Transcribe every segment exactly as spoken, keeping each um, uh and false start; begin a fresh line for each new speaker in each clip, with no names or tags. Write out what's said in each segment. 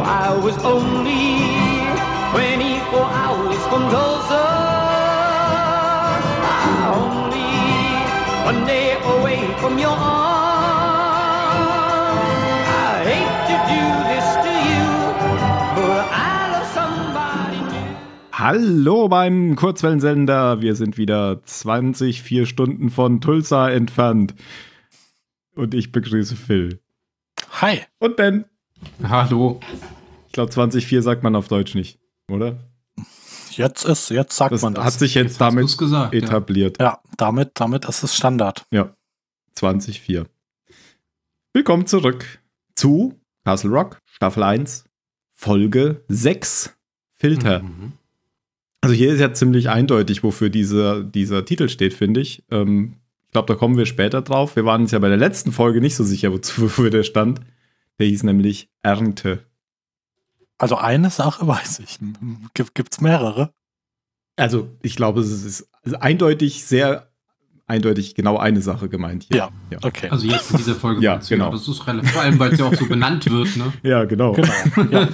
I was only twenty-four hours from Tulsa. I'm only one day away from your arms. I hate to do this to you, but I love somebody new.
Hallo beim Kurzwellensender. Wir sind wieder zwanzig vier Stunden von Tulsa entfernt. Und ich begrüße Phil.
Hi.
Und Ben.
Hallo.
Ich glaube, zwanzig vier sagt man auf Deutsch nicht, oder?
Jetzt ist, jetzt sagt
Das
man das.
hat sich jetzt,
Jetzt hast
damit
du's gesagt,
etabliert.
Ja, damit, damit ist es Standard.
Ja, zwanzig vier. Willkommen zurück zu Castle Rock, Staffel eins, Folge sechs, Filter.
Mhm.
Also hier ist ja ziemlich eindeutig, wofür dieser, dieser Titel steht, finde ich. Ähm, ich glaube, da kommen wir später drauf. Wir waren uns ja bei der letzten Folge nicht so sicher, wofür der stand. Der hieß nämlich Ernte.
Also eine Sache weiß ich. Gibt, gibt's mehrere?
Also ich glaube, es ist eindeutig, sehr eindeutig genau eine Sache gemeint hier.
Ja, ja. Okay.
Also jetzt in dieser Folge.
Ja,
meinst du,
genau.
Das ist relativ, vor allem, weil es ja auch so benannt wird, ne?
Ja, genau.
Genau. Ja.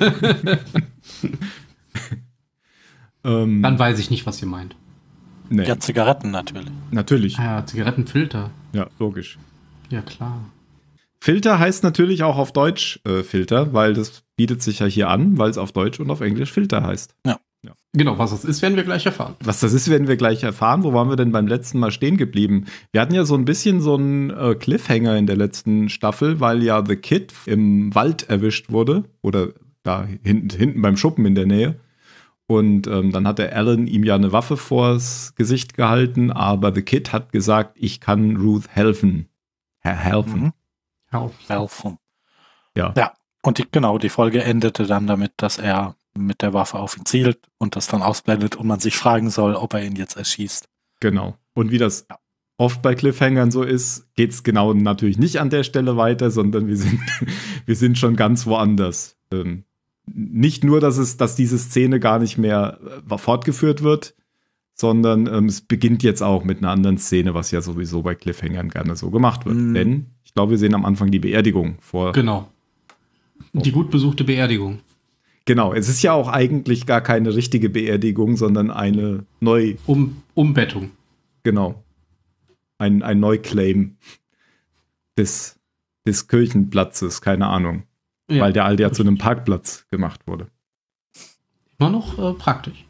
ähm,
Dann weiß ich nicht, was ihr meint.
nee,
Ja, Zigaretten natürlich.
natürlich.
Ah, Zigarettenfilter.
Ja, logisch.
Ja, klar.
Filter heißt natürlich auch auf Deutsch äh, Filter, weil das bietet sich ja hier an, weil es auf Deutsch und auf Englisch Filter heißt.
Genau, was das ist, werden wir gleich erfahren.
Was das ist, werden wir gleich erfahren. Wo waren wir denn beim letzten Mal stehen geblieben? Wir hatten ja so ein bisschen so einen äh, Cliffhanger in der letzten Staffel, weil ja The Kid im Wald erwischt wurde. Oder da hinten, hinten beim Schuppen in der Nähe. Und ähm, dann hat der Alan ihm ja eine Waffe vors Gesicht gehalten, aber The Kid hat gesagt, ich kann Ruth helfen. Herr helfen.
Mhm.
Hör
Helfen.
Ja.
Ja. Und die, genau, die Folge endete dann damit, dass er mit der Waffe auf ihn zielt und das dann ausblendet und man sich fragen soll, ob er ihn jetzt erschießt.
Genau. Und wie das oft bei Cliffhangern so ist, geht es genau natürlich nicht an der Stelle weiter, sondern wir sind, wir sind schon ganz woanders. Ähm, nicht nur, dass es, dass diese Szene gar nicht mehr äh, fortgeführt wird, sondern ähm, es beginnt jetzt auch mit einer anderen Szene, was ja sowieso bei Cliffhangern gerne so gemacht wird.
Mhm.
Denn ich glaube, wir sehen am Anfang die Beerdigung vor.
Genau. Die gut besuchte Beerdigung.
Genau, es ist ja auch eigentlich gar keine richtige Beerdigung, sondern eine neu,
Um, Umbettung.
genau, ein, ein Neuclaim des, des Kirchenplatzes, keine Ahnung,
Ja,
weil der alte ja zu einem Parkplatz gemacht wurde.
Immer noch äh, praktisch.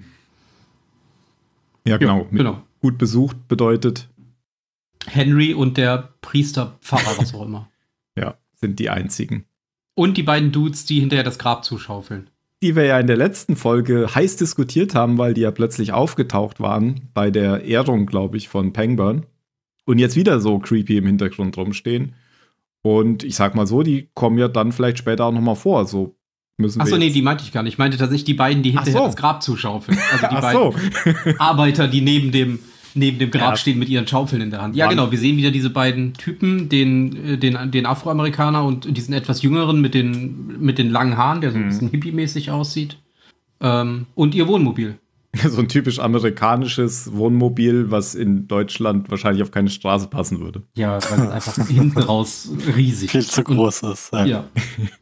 Ja, genau, mit
genau.
gut besucht bedeutet,
Henry und der Priester, Pfarrer, was auch immer.
ja, sind die einzigen.
Und die beiden Dudes, die hinterher das Grab zuschaufeln.
Die wir ja in der letzten Folge heiß diskutiert haben, weil die ja plötzlich aufgetaucht waren bei der Ehrung, glaube ich, von Pangburn. Und jetzt wieder so creepy im Hintergrund rumstehen. Und ich sag mal so, die kommen ja dann vielleicht später auch noch mal vor. So müssen
Achso,
wir
nee,
jetzt-
die meinte ich gar nicht. Ich meinte tatsächlich die beiden, die
Ach
hinterher
so.
das Grab zuschaufeln. Also die
Ach
beiden
so.
Arbeiter, die neben dem, neben dem Grab
Ja.
stehen mit ihren Schaufeln in der Hand. Ja,
Wann-
genau. Wir sehen wieder diese beiden Typen, den, äh, den, den Afroamerikaner und diesen etwas jüngeren mit den, mit den langen Haaren, der so ein
Mhm.
bisschen hippie-mäßig aussieht. Ähm, und ihr Wohnmobil.
So ein typisch amerikanisches Wohnmobil, was in Deutschland wahrscheinlich auf keine Straße passen würde.
Ja, weil es einfach hinten raus riesig
Viel zu groß ist. Ja.
Ja.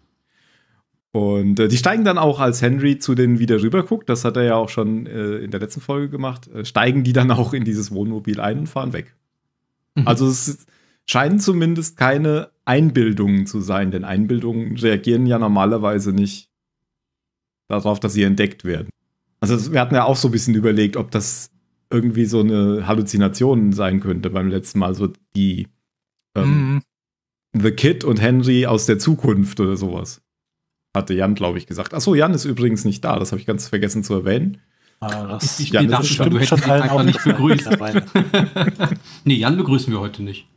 Und äh, die steigen dann auch, als Henry zu denen wieder rüber guckt, das hat er ja auch schon äh, in der letzten Folge gemacht, äh, steigen die dann auch in dieses Wohnmobil ein und fahren weg.
Mhm.
Also es ist, scheinen zumindest keine Einbildungen zu sein, denn Einbildungen reagieren ja normalerweise nicht darauf, dass sie entdeckt werden. Also wir hatten ja auch so ein bisschen überlegt, ob das irgendwie so eine Halluzination sein könnte beim letzten Mal, so die ähm,
Mhm.
The Kid und Henry aus der Zukunft oder sowas. Hatte Jan, glaube ich, gesagt. Achso, Jan ist übrigens nicht da, das habe ich ganz vergessen zu erwähnen.
Ah, das
Ich
Ja,
dachte
das ist
schon, du
bestimmt
hättest ihn einfach nicht
aufgefallen
begrüßt.
mittlerweile.
Nee, Jan begrüßen wir heute nicht.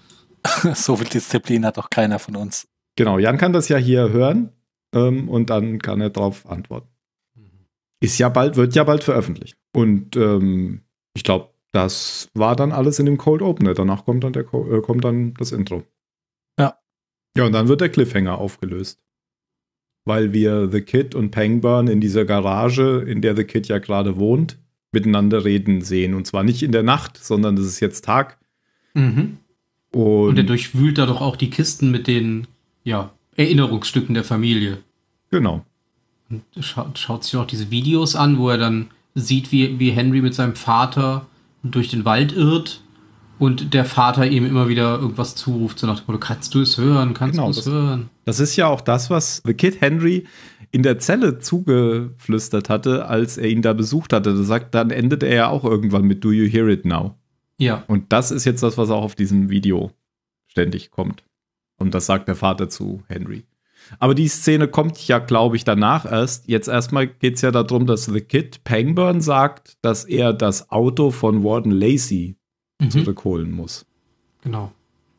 So viel Disziplin hat doch keiner von uns.
Genau, Jan kann das ja hier hören ähm, und dann kann er darauf antworten. Ist ja bald, wird ja bald veröffentlicht. Und ähm, ich glaube, das war dann alles in dem Cold Opener. Danach kommt dann, der, Co- äh, kommt dann das Intro.
Ja.
Ja, und dann wird der Cliffhanger aufgelöst. Weil wir The Kid und Pangburn in dieser Garage, in der The Kid ja gerade wohnt, miteinander reden sehen. Und zwar nicht in der Nacht, sondern es ist jetzt Tag.
Mhm.
Und,
Und er durchwühlt da doch auch die Kisten mit den, ja, Erinnerungsstücken der Familie.
Genau.
Und schaut, schaut sich auch diese Videos an, wo er dann sieht, wie, wie Henry mit seinem Vater durch den Wald irrt und der Vater ihm immer wieder irgendwas zuruft, so nach dem Motto, kannst du es hören, kannst
Genau,
du es
das-
hören?
Das ist ja auch das, was The Kid Henry in der Zelle zugeflüstert hatte, als er ihn da besucht hatte. Das sagt, dann endet er ja auch irgendwann mit Do you hear it now?
Ja,
Und das ist jetzt das, was auch auf diesem Video ständig kommt. Und das sagt der Vater zu Henry. Aber die Szene kommt ja, glaube ich, danach erst. Jetzt erstmal geht es ja darum, dass The Kid Pangburn sagt, dass er das Auto von Warden Lacey
mhm.
zurückholen muss.
genau.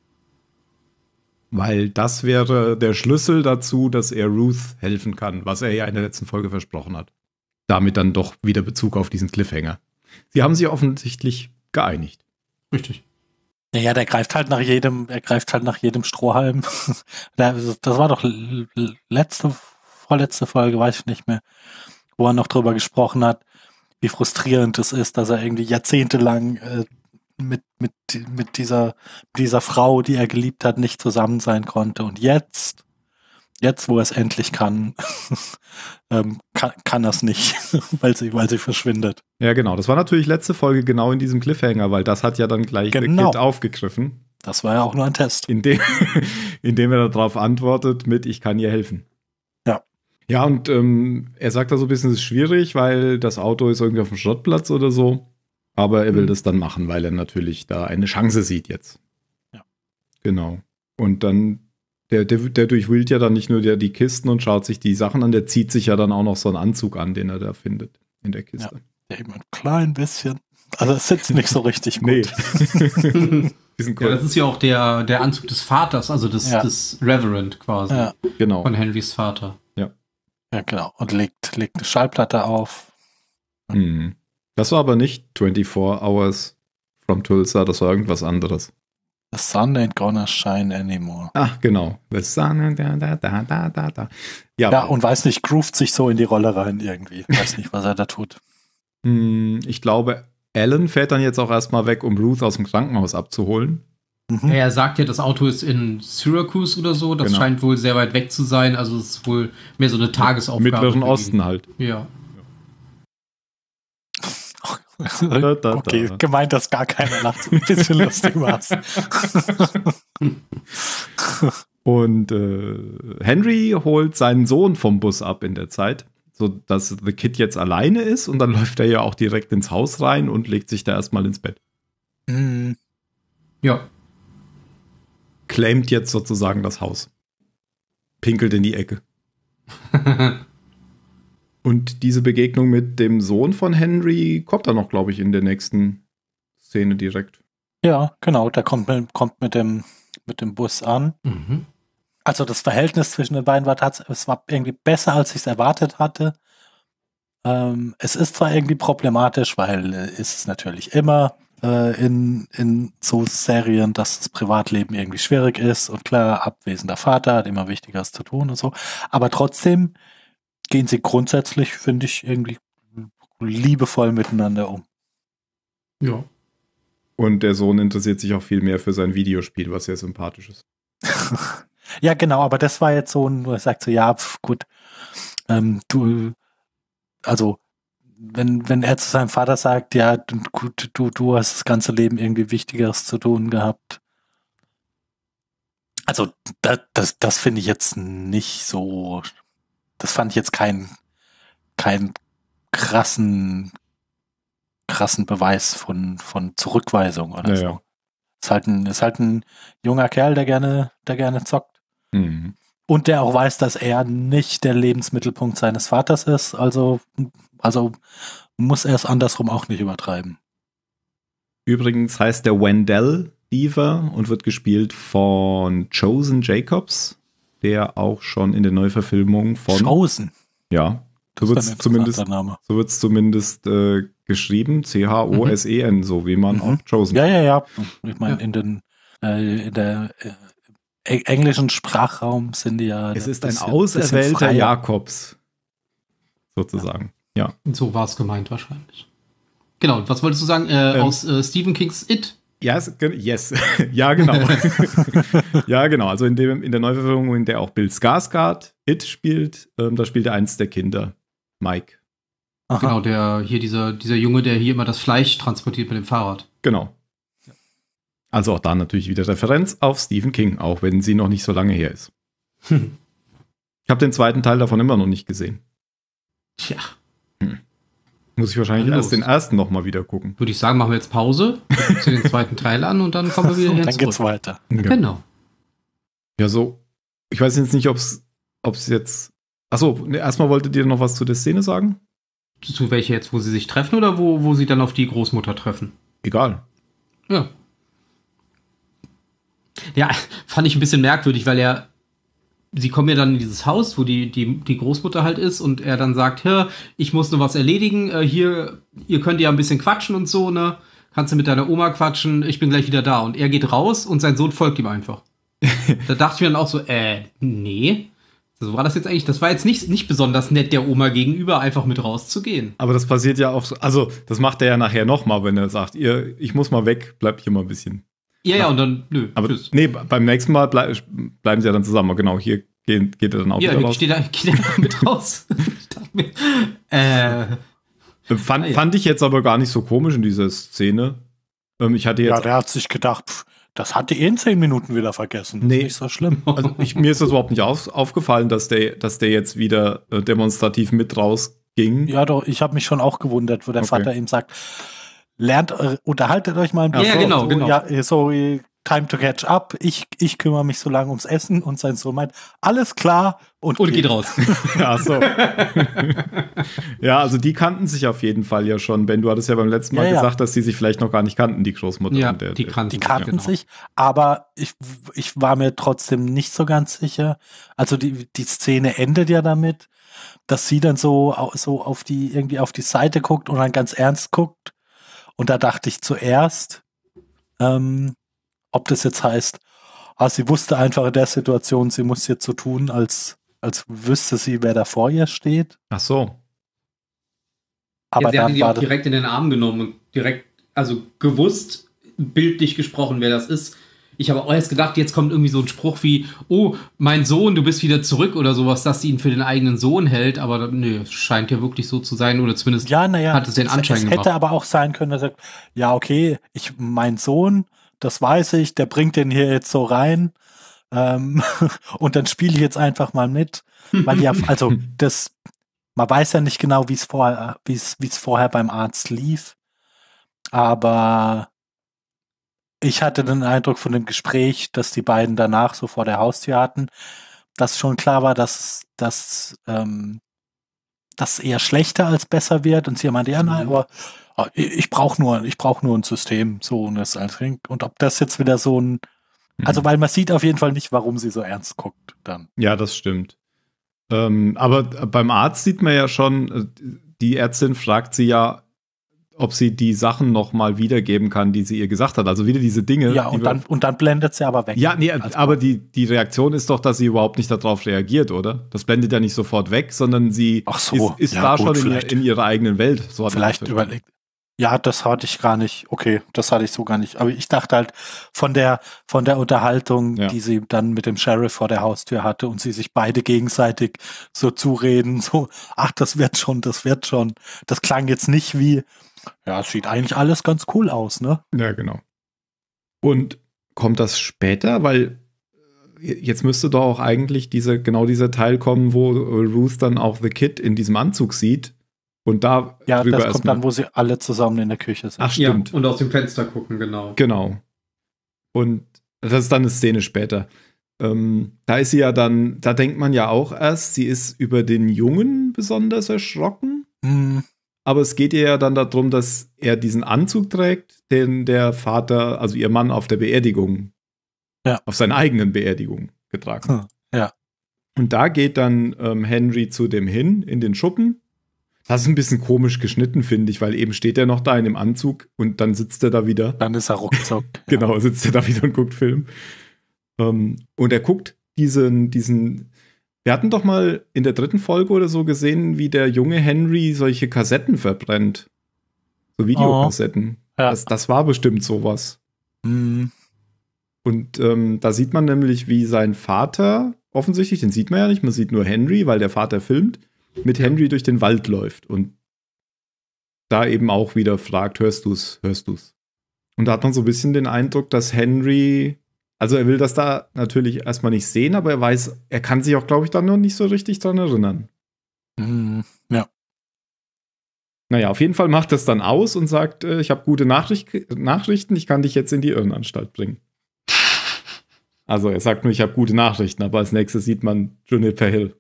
Weil das wäre der Schlüssel dazu, dass er Ruth helfen kann, was er ja in der letzten Folge versprochen hat. Damit dann doch wieder Bezug auf diesen Cliffhanger. Sie haben sich offensichtlich geeinigt.
Richtig.
Ja, der greift halt nach jedem, er greift halt nach jedem Strohhalm. Das war doch l- l- letzte, vorletzte Folge, weiß ich nicht mehr, wo er noch drüber gesprochen hat, wie frustrierend es ist, dass er irgendwie jahrzehntelang äh, mit, mit, mit dieser, dieser Frau, die er geliebt hat, nicht zusammen sein konnte. Und jetzt, jetzt, wo er es endlich kann, ähm, kann, kann er es nicht, weil sie, weil sie verschwindet.
Ja, genau. Das war natürlich letzte Folge genau in diesem Cliffhanger, weil das hat ja dann gleich
Genau.
The Kid aufgegriffen,
Das war ja auch nur ein Test.
indem, indem er darauf antwortet mit, ich kann ihr helfen.
Ja.
Ja, und ähm, er sagt da so ein bisschen, es ist schwierig, weil das Auto ist irgendwie auf dem Schrottplatz oder so. Aber er will
Mhm.
das dann machen, weil er natürlich da eine Chance sieht jetzt.
Ja.
Genau. Und dann, der, der, der durchwühlt ja dann nicht nur der, die Kisten und schaut sich die Sachen an, der zieht sich ja dann auch noch so einen Anzug an, den er da findet in der Kiste.
Eben ein klein bisschen. Also es sitzt nicht so richtig
Nee.
gut.
Diesen
Ja, das ist ja auch der, der Anzug des Vaters, also des,
Ja.
des Reverend quasi,
Ja,
genau.
von Henrys Vater.
ja, genau. Und legt, legt eine Schallplatte auf.
Mhm. Das war aber nicht vierundzwanzig Hours from Tulsa, das war irgendwas anderes.
The sun ain't gonna shine anymore.
Ach, genau. The sun, da, da, da, da, da, da. Ja,
Ja, und weiß nicht, groovt sich so in die Rolle rein irgendwie. Weiß nicht, was er da tut.
mh, ich glaube, Alan fährt dann jetzt auch erstmal weg, um Ruth aus dem Krankenhaus abzuholen.
Mhm.
Er sagt ja, das Auto ist in Syracuse oder so. Das
Genau.
scheint wohl sehr weit weg zu sein. Also es ist wohl mehr so eine Tagesaufgabe.
Mittleren
für ihn.
Osten halt.
Ja.
Da, da,
Okay,
da.
gemeint, dass gar keiner lacht. Ein bisschen lustig war's.
Und äh, Henry holt seinen Sohn vom Bus ab in der Zeit, sodass The Kid jetzt alleine ist. Und dann läuft er ja auch direkt ins Haus rein und legt sich da erstmal ins Bett.
Mhm.
Ja.
Claimt jetzt sozusagen das Haus. Pinkelt in die Ecke. Und diese Begegnung mit dem Sohn von Henry kommt dann noch, glaube ich, in der nächsten Szene direkt.
Ja, genau. Der kommt mit, kommt mit dem, mit dem Bus an.
Mhm.
Also das Verhältnis zwischen den beiden war tatsächlich, es war irgendwie besser, als ich es erwartet hatte. Ähm, es ist zwar irgendwie problematisch, weil äh, ist es natürlich immer äh, in, in so Serien, dass das Privatleben irgendwie schwierig ist und klar, abwesender Vater hat immer Wichtigeres zu tun und so. Aber trotzdem gehen sie grundsätzlich, finde ich, irgendwie liebevoll miteinander um.
Ja.
Und der Sohn interessiert sich auch viel mehr für sein Videospiel, was sehr sympathisch ist.
Ja, genau, aber das war jetzt so ein, wo er sagt so, ja, pf, gut, ähm, du, also, wenn, wenn er zu seinem Vater sagt, ja, du, gut, du, du hast das ganze Leben irgendwie Wichtigeres zu tun gehabt. Also, das, das, das finde ich jetzt nicht so, das fand ich jetzt keinen, keinen krassen, krassen Beweis von, von Zurückweisung oder
Ja,
so.
ja.
Ist halt ein, ist halt ein junger Kerl, der gerne, der gerne zockt.
Mhm.
Und der auch weiß, dass er nicht der Lebensmittelpunkt seines Vaters ist. Also, also muss er es andersrum auch nicht übertreiben.
Übrigens heißt der Wendell Deaver und wird gespielt von Chosen Jacobs, der auch schon in der Neuverfilmung von...
Chosen.
Ja, so
Das
wird
ist ein
es zumindest,
interessanter Name.
so wird's zumindest äh, geschrieben, C H O S E N, so wie man
Mhm.
auch Chosen.
Ja, ja, ja. Ich meine,
Ja.
in den äh, in der äh, e- englischen Sprachraum sind die ja.
Es ist ein
bisschen-
auserwählter
bisschen freier.
Jakobs, sozusagen. Ja.
So war es gemeint wahrscheinlich. Genau, und was wolltest du sagen? Äh,
Ähm.
aus äh, Stephen Kings It
Ja, yes, yes. ja, genau. ja, genau. Also in, dem, in der Neuverfilmung, in der auch Bill Skarsgård It spielt, ähm, da spielt er eins der Kinder, Mike.
Aha.
Genau, der hier dieser, dieser Junge, der hier immer das Fleisch transportiert mit dem Fahrrad.
Genau. Also auch da natürlich wieder Referenz auf Stephen King, auch wenn sie noch nicht so lange her ist.
Hm.
Ich habe den zweiten Teil davon immer noch nicht gesehen.
Tja.
Hm. Muss ich wahrscheinlich
Los.
erst den ersten noch mal wieder gucken.
Würde ich sagen, machen wir jetzt Pause, gucken zu den zweiten Teil an und dann kommen wir wieder
Und
her
dann
zurück.
geht's weiter.
Ja.
Genau.
Ja, so. Ich weiß jetzt nicht, ob es jetzt. Achso, ne, erstmal wolltet ihr noch was zu der Szene sagen?
Zu welcher jetzt, wo sie sich treffen oder wo, wo sie dann auf die Großmutter treffen?
Egal.
Ja. Ja, fand ich ein bisschen merkwürdig, weil er, sie kommen ja dann in dieses Haus, wo die, die, die Großmutter halt ist und er dann sagt, hier, ich muss noch was erledigen, äh, hier, ihr könnt ja ein bisschen quatschen und so, ne? Kannst du mit deiner Oma quatschen, ich bin gleich wieder da. Und er geht raus und sein Sohn folgt ihm einfach. Da dachte ich mir dann auch so, äh, nee. So war das jetzt eigentlich, das war jetzt nicht, nicht besonders nett, der Oma gegenüber einfach mit rauszugehen.
Aber das passiert ja auch so. Also, das macht er ja nachher noch mal, wenn er sagt, ihr, ich muss mal weg, bleibt hier mal ein bisschen.
Ja, ja, und dann, nö,
Aber
tschüss.
nee, beim nächsten Mal bleib, bleiben sie ja dann zusammen. Genau, hier gehen, geht er dann auch
Ja,
wieder
ich
raus.
stehe da, geht einfach mit raus. Ich dachte mir, äh,
Fand,
Ah, ja.
fand ich jetzt aber gar nicht so komisch in dieser Szene. Ähm, ich hatte
Ja,
jetzt.
der hat sich gedacht, pff, das hat die eh in zehn Minuten wieder vergessen. Das
Nee.
ist nicht so schlimm.
Also ich, mir ist das überhaupt nicht auf, aufgefallen, dass der, dass der jetzt wieder äh, demonstrativ mit rausging.
Ja, doch, ich habe mich schon auch gewundert, wo der
Okay.
Vater ihm sagt, lernt, äh, unterhaltet euch mal ein
Ja,
bisschen.
genau,
so,
genau.
Ja, so, äh, time to catch up. Ich, ich kümmere mich so lange ums Essen und sein Sohn meint, alles klar und,
und geht raus.
Ja, so. ja, also die kannten sich auf jeden Fall ja schon. Ben, du hattest ja beim letzten Mal
Ja, ja.
gesagt, dass die sich vielleicht noch gar nicht kannten, die Großmutter.
Ja,
und der,
die
der-
kannten,
Die kannten
genau.
sich, aber ich, ich war mir trotzdem nicht so ganz sicher. Also die, die Szene endet ja damit, dass sie dann so, au- so auf die, irgendwie auf die Seite guckt und dann ganz ernst guckt. Und da dachte ich zuerst, ähm, ob das jetzt heißt, ah, sie wusste einfach in der Situation, sie muss jetzt so tun, als, als wüsste sie, wer da vor ihr steht.
Ach so.
Aber
ja, sie hat
dann
ihn
war
auch
das,
direkt in den Arm genommen und direkt, also gewusst, bildlich gesprochen, wer das ist. Ich habe auch erst gedacht, jetzt kommt irgendwie so ein Spruch wie, oh, mein Sohn, du bist wieder zurück oder sowas, dass sie ihn für den eigenen Sohn hält, aber nö, es scheint ja wirklich so zu sein oder zumindest
ja, naja,
hat es den Anschein
es
gemacht.
hätte aber auch sein können, dass er sagt, ja, okay, ich, mein Sohn, das weiß ich, der bringt den hier jetzt so rein, ähm, und dann spiele ich jetzt einfach mal mit, weil ja, also das, man weiß ja nicht genau, wie es vorher, wie es, wie es vorher beim Arzt lief, aber ich hatte den Eindruck von dem Gespräch, dass die beiden danach so vor der Haustür hatten, dass schon klar war, dass, dass, ähm, das eher schlechter als besser wird und sie meinte, ja, nein,
Mhm.
aber ah, ich, ich brauche nur, ich brauche nur ein System, so und das alles. Und ob das jetzt wieder so ein, also weil man sieht auf jeden Fall nicht, warum sie so ernst guckt dann.
Ja, das stimmt. Ähm, aber beim Arzt sieht man ja schon, äh, die Ärztin fragt sie ja, ob sie die Sachen noch mal wiedergeben kann, die sie ihr gesagt hat. Also wieder diese Dinge.
Ja,
die
und
wir-
dann, und dann blendet sie aber weg.
Ja, nee,
Also-
aber die, die Reaktion ist doch, dass sie überhaupt nicht darauf reagiert, oder? Das blendet ja nicht sofort weg, sondern sie
Ach so,
ist, ist
ja,
da
gut,
schon in, ihr,
vielleicht-
in ihrer eigenen Welt. So hat
Vielleicht
man das
überlegt. Ja, das hatte ich gar nicht. Okay, das hatte ich so gar nicht. Aber ich dachte halt von der, von der Unterhaltung,
Ja.
die sie dann mit dem Sheriff vor der Haustür hatte und sie sich beide gegenseitig so zureden, so, ach, das wird schon, das wird schon. Das klang jetzt nicht wie, ja, es sieht eigentlich alles ganz cool aus, ne?
Ja, genau. Und kommt das später? Weil äh, jetzt müsste doch auch eigentlich diese, genau dieser Teil kommen, wo äh, Ruth dann auch The Kid in diesem Anzug sieht. Und da
Ja,
drüber
das kommt
erstmal-
dann, wo sie alle zusammen in der Küche sind.
Ach,
Ja,
stimmt.
und aus dem Fenster gucken, genau.
Genau. Und das ist dann eine Szene später. Ähm, da ist sie ja dann, da denkt man ja auch erst, sie ist über den Jungen besonders erschrocken.
Hm,
Aber es geht ihr ja dann darum, dass er diesen Anzug trägt, den der Vater, also ihr Mann, auf der Beerdigung,
Ja.
auf seiner eigenen Beerdigung getragen hat.
Hm, ja.
Und da geht dann ähm, Henry zu dem hin, in den Schuppen. Das ist ein bisschen komisch geschnitten, finde ich, weil eben steht er noch da in dem Anzug und dann sitzt er da wieder.
dann ist er ruckzuck.
Genau, sitzt er da wieder und guckt Film. Ähm, und er guckt diesen, diesen. Wir hatten doch mal in der dritten Folge oder so gesehen, wie der junge Henry solche Kassetten verbrennt. So Videokassetten.
Ja.
Das, das war bestimmt sowas.
Mhm.
Und ähm, da sieht man nämlich, wie sein Vater, offensichtlich, den sieht man ja nicht, man sieht nur Henry, weil der Vater filmt, mit Henry durch den Wald läuft und da eben auch wieder fragt, hörst du's, hörst du's? Und da hat man so ein bisschen den Eindruck, dass Henry, also er will das da natürlich erstmal nicht sehen, aber er weiß, er kann sich auch, glaube ich, dann noch nicht so richtig dran erinnern.
Mhm. Ja.
Naja, auf jeden Fall macht es dann aus und sagt, äh, ich habe gute Nachricht Nachrichten, ich kann dich jetzt in die Irrenanstalt bringen. Also er sagt nur, ich habe gute Nachrichten, aber als nächstes sieht man Juniper Hill.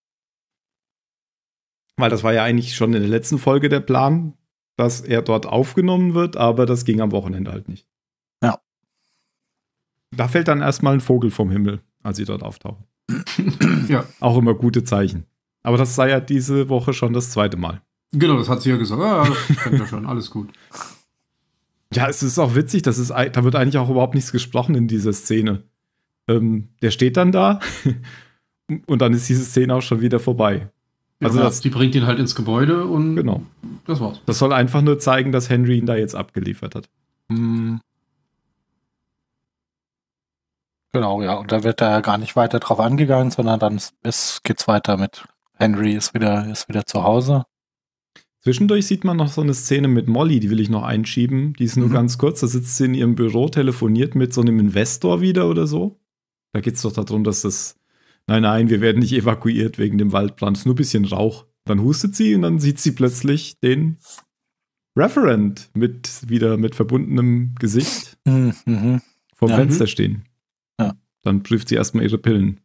Weil das war ja eigentlich schon in der letzten Folge der Plan, dass er dort aufgenommen wird, aber das ging am Wochenende halt nicht.
Ja.
Da fällt dann erstmal ein Vogel vom Himmel, als sie dort auftauchen.
Ja.
Auch immer gute Zeichen. Aber das sei ja diese Woche schon das zweite Mal.
Genau, das hat sie ja gesagt. Ah, das kennt ja schon, alles gut.
Ja, es ist auch witzig, das ist, da wird eigentlich auch überhaupt nichts gesprochen in dieser Szene. Ähm, der steht dann da und dann ist diese Szene auch schon wieder vorbei. Also
ja,
das,
die bringt ihn halt ins Gebäude und
genau.
Das war's.
Das soll einfach nur zeigen, dass Henry ihn da jetzt abgeliefert hat.
Mhm. Genau, ja. Und da wird er gar nicht weiter drauf angegangen, sondern dann ist, geht's weiter mit Henry ist wieder, ist wieder zu Hause.
Zwischendurch sieht man noch so eine Szene mit Molly, die will ich noch einschieben. Die ist nur
Mhm.
ganz kurz. Da sitzt sie in ihrem Büro, telefoniert mit so einem Investor wieder oder so. Da geht es doch darum, dass das, nein, nein, wir werden nicht evakuiert wegen dem Waldbrand. Es ist nur ein bisschen Rauch. Dann hustet sie und dann sieht sie plötzlich den Referent mit wieder mit verbundenem Gesicht
Mhm. Mhm.
vorm
Ja.
Fenster stehen.
Ja.
Dann prüft sie erstmal ihre Pillen.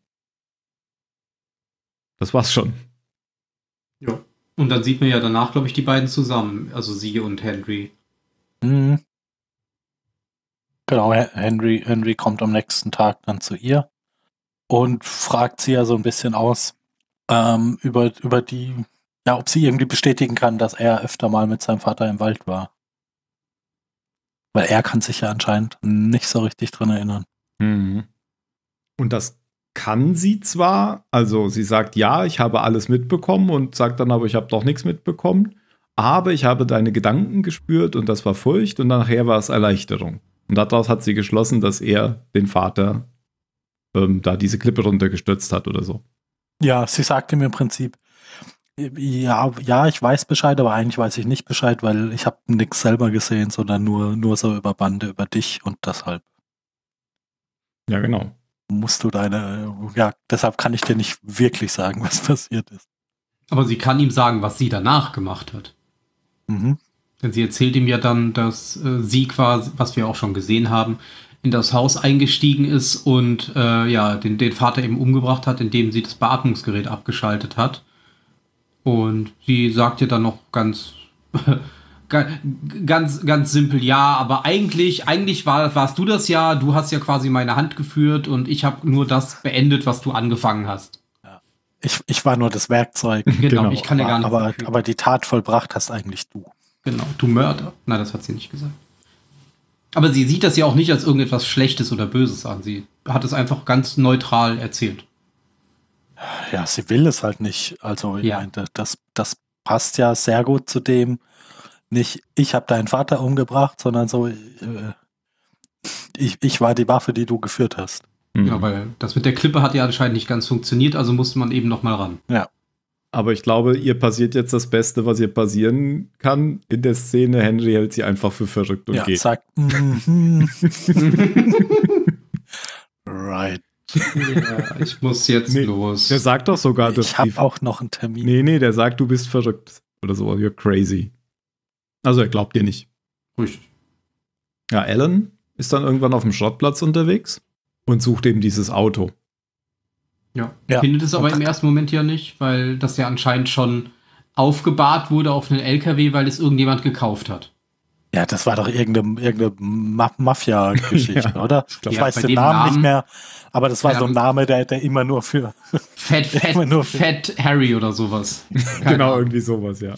Das war's schon.
Ja. Und dann sieht man ja danach, glaube ich, die beiden zusammen. Also sie und Henry.
Mhm. Genau, Henry, Henry kommt am nächsten Tag dann zu ihr und fragt sie ja so ein bisschen aus ähm, über, über die, ja, ob sie irgendwie bestätigen kann, dass er öfter mal mit seinem Vater im Wald war. Weil er kann sich ja anscheinend nicht so richtig dran erinnern.
Mhm. Und das kann sie zwar, also sie sagt, ja, ich habe alles mitbekommen und sagt dann aber, ich habe doch nichts mitbekommen, aber ich habe deine Gedanken gespürt und das war Furcht und nachher war es Erleichterung. Und daraus hat sie geschlossen, dass er den Vater ähm, da diese Klippe runtergestürzt hat oder so.
Ja, sie sagt ihm im Prinzip, ja, ja, ich weiß Bescheid, aber eigentlich weiß ich nicht Bescheid, weil ich habe nichts selber gesehen, sondern nur, nur so über Bande, über dich und deshalb
Ja, genau.
musst du deine, ja, deshalb kann ich dir nicht wirklich sagen, was passiert ist.
Aber sie kann ihm sagen, was sie danach gemacht hat.
Mhm.
Denn sie erzählt ihm ja dann, dass äh, sie quasi, was wir auch schon gesehen haben, in das Haus eingestiegen ist und äh, ja, den, den Vater eben umgebracht hat, indem sie das Beatmungsgerät abgeschaltet hat. Und sie sagt ja dann noch ganz, ganz, ganz simpel, ja, aber eigentlich, eigentlich war, warst du das ja, du hast ja quasi meine Hand geführt und ich habe nur das beendet, was du angefangen hast.
Ich, ich war nur das Werkzeug.
Genau,
Genau.
ich kann ja gar nicht
aber,
dafür.
aber die Tat vollbracht hast eigentlich du.
Genau, du Mörder. Nein, das hat sie nicht gesagt. Aber sie sieht das ja auch nicht als irgendetwas Schlechtes oder Böses an. Sie hat es einfach ganz neutral erzählt.
Ja, sie will es halt nicht. Also ich
Ja.
meine, das, das passt ja sehr gut zu dem, nicht ich habe deinen Vater umgebracht, sondern so, äh, ich, ich war die Waffe, die du geführt hast.
Mhm.
Ja, weil das mit der Klippe hat ja anscheinend nicht ganz funktioniert, also musste man eben noch mal ran.
Ja.
Aber ich glaube, ihr passiert jetzt das Beste, was ihr passieren kann. In der Szene, Henry hält sie einfach für verrückt und
Ja,
geht.
sagt, mhm. Right.
Ja, ich muss jetzt
Nee,
los.
Der sagt doch sogar, dass
Ich habe
die-
auch noch einen Termin.
Nee, nee, der sagt, du bist verrückt. Oder so, you're crazy. Also er glaubt dir nicht.
Richtig.
Ja, Alan ist dann irgendwann auf dem Schrottplatz unterwegs und sucht eben dieses Auto.
Ja.
Ja.
Findet es aber im ersten Moment ja nicht, weil das ja anscheinend schon aufgebahrt wurde auf einen L K W, weil es irgendjemand gekauft hat.
Ja, das war doch irgendeine, irgendeine Ma Mafia-Geschichte,
Ja,
oder?
glaub,
Ich
ja,
weiß
bei
den
dem
Namen,
Namen-
nicht mehr, aber das war
Ja,
so ein Name, der, der immer nur für...
Fett, Fett,
Immer nur für-
Fett Harry oder sowas. Keine
Genau,
Ahnung.
irgendwie sowas, ja.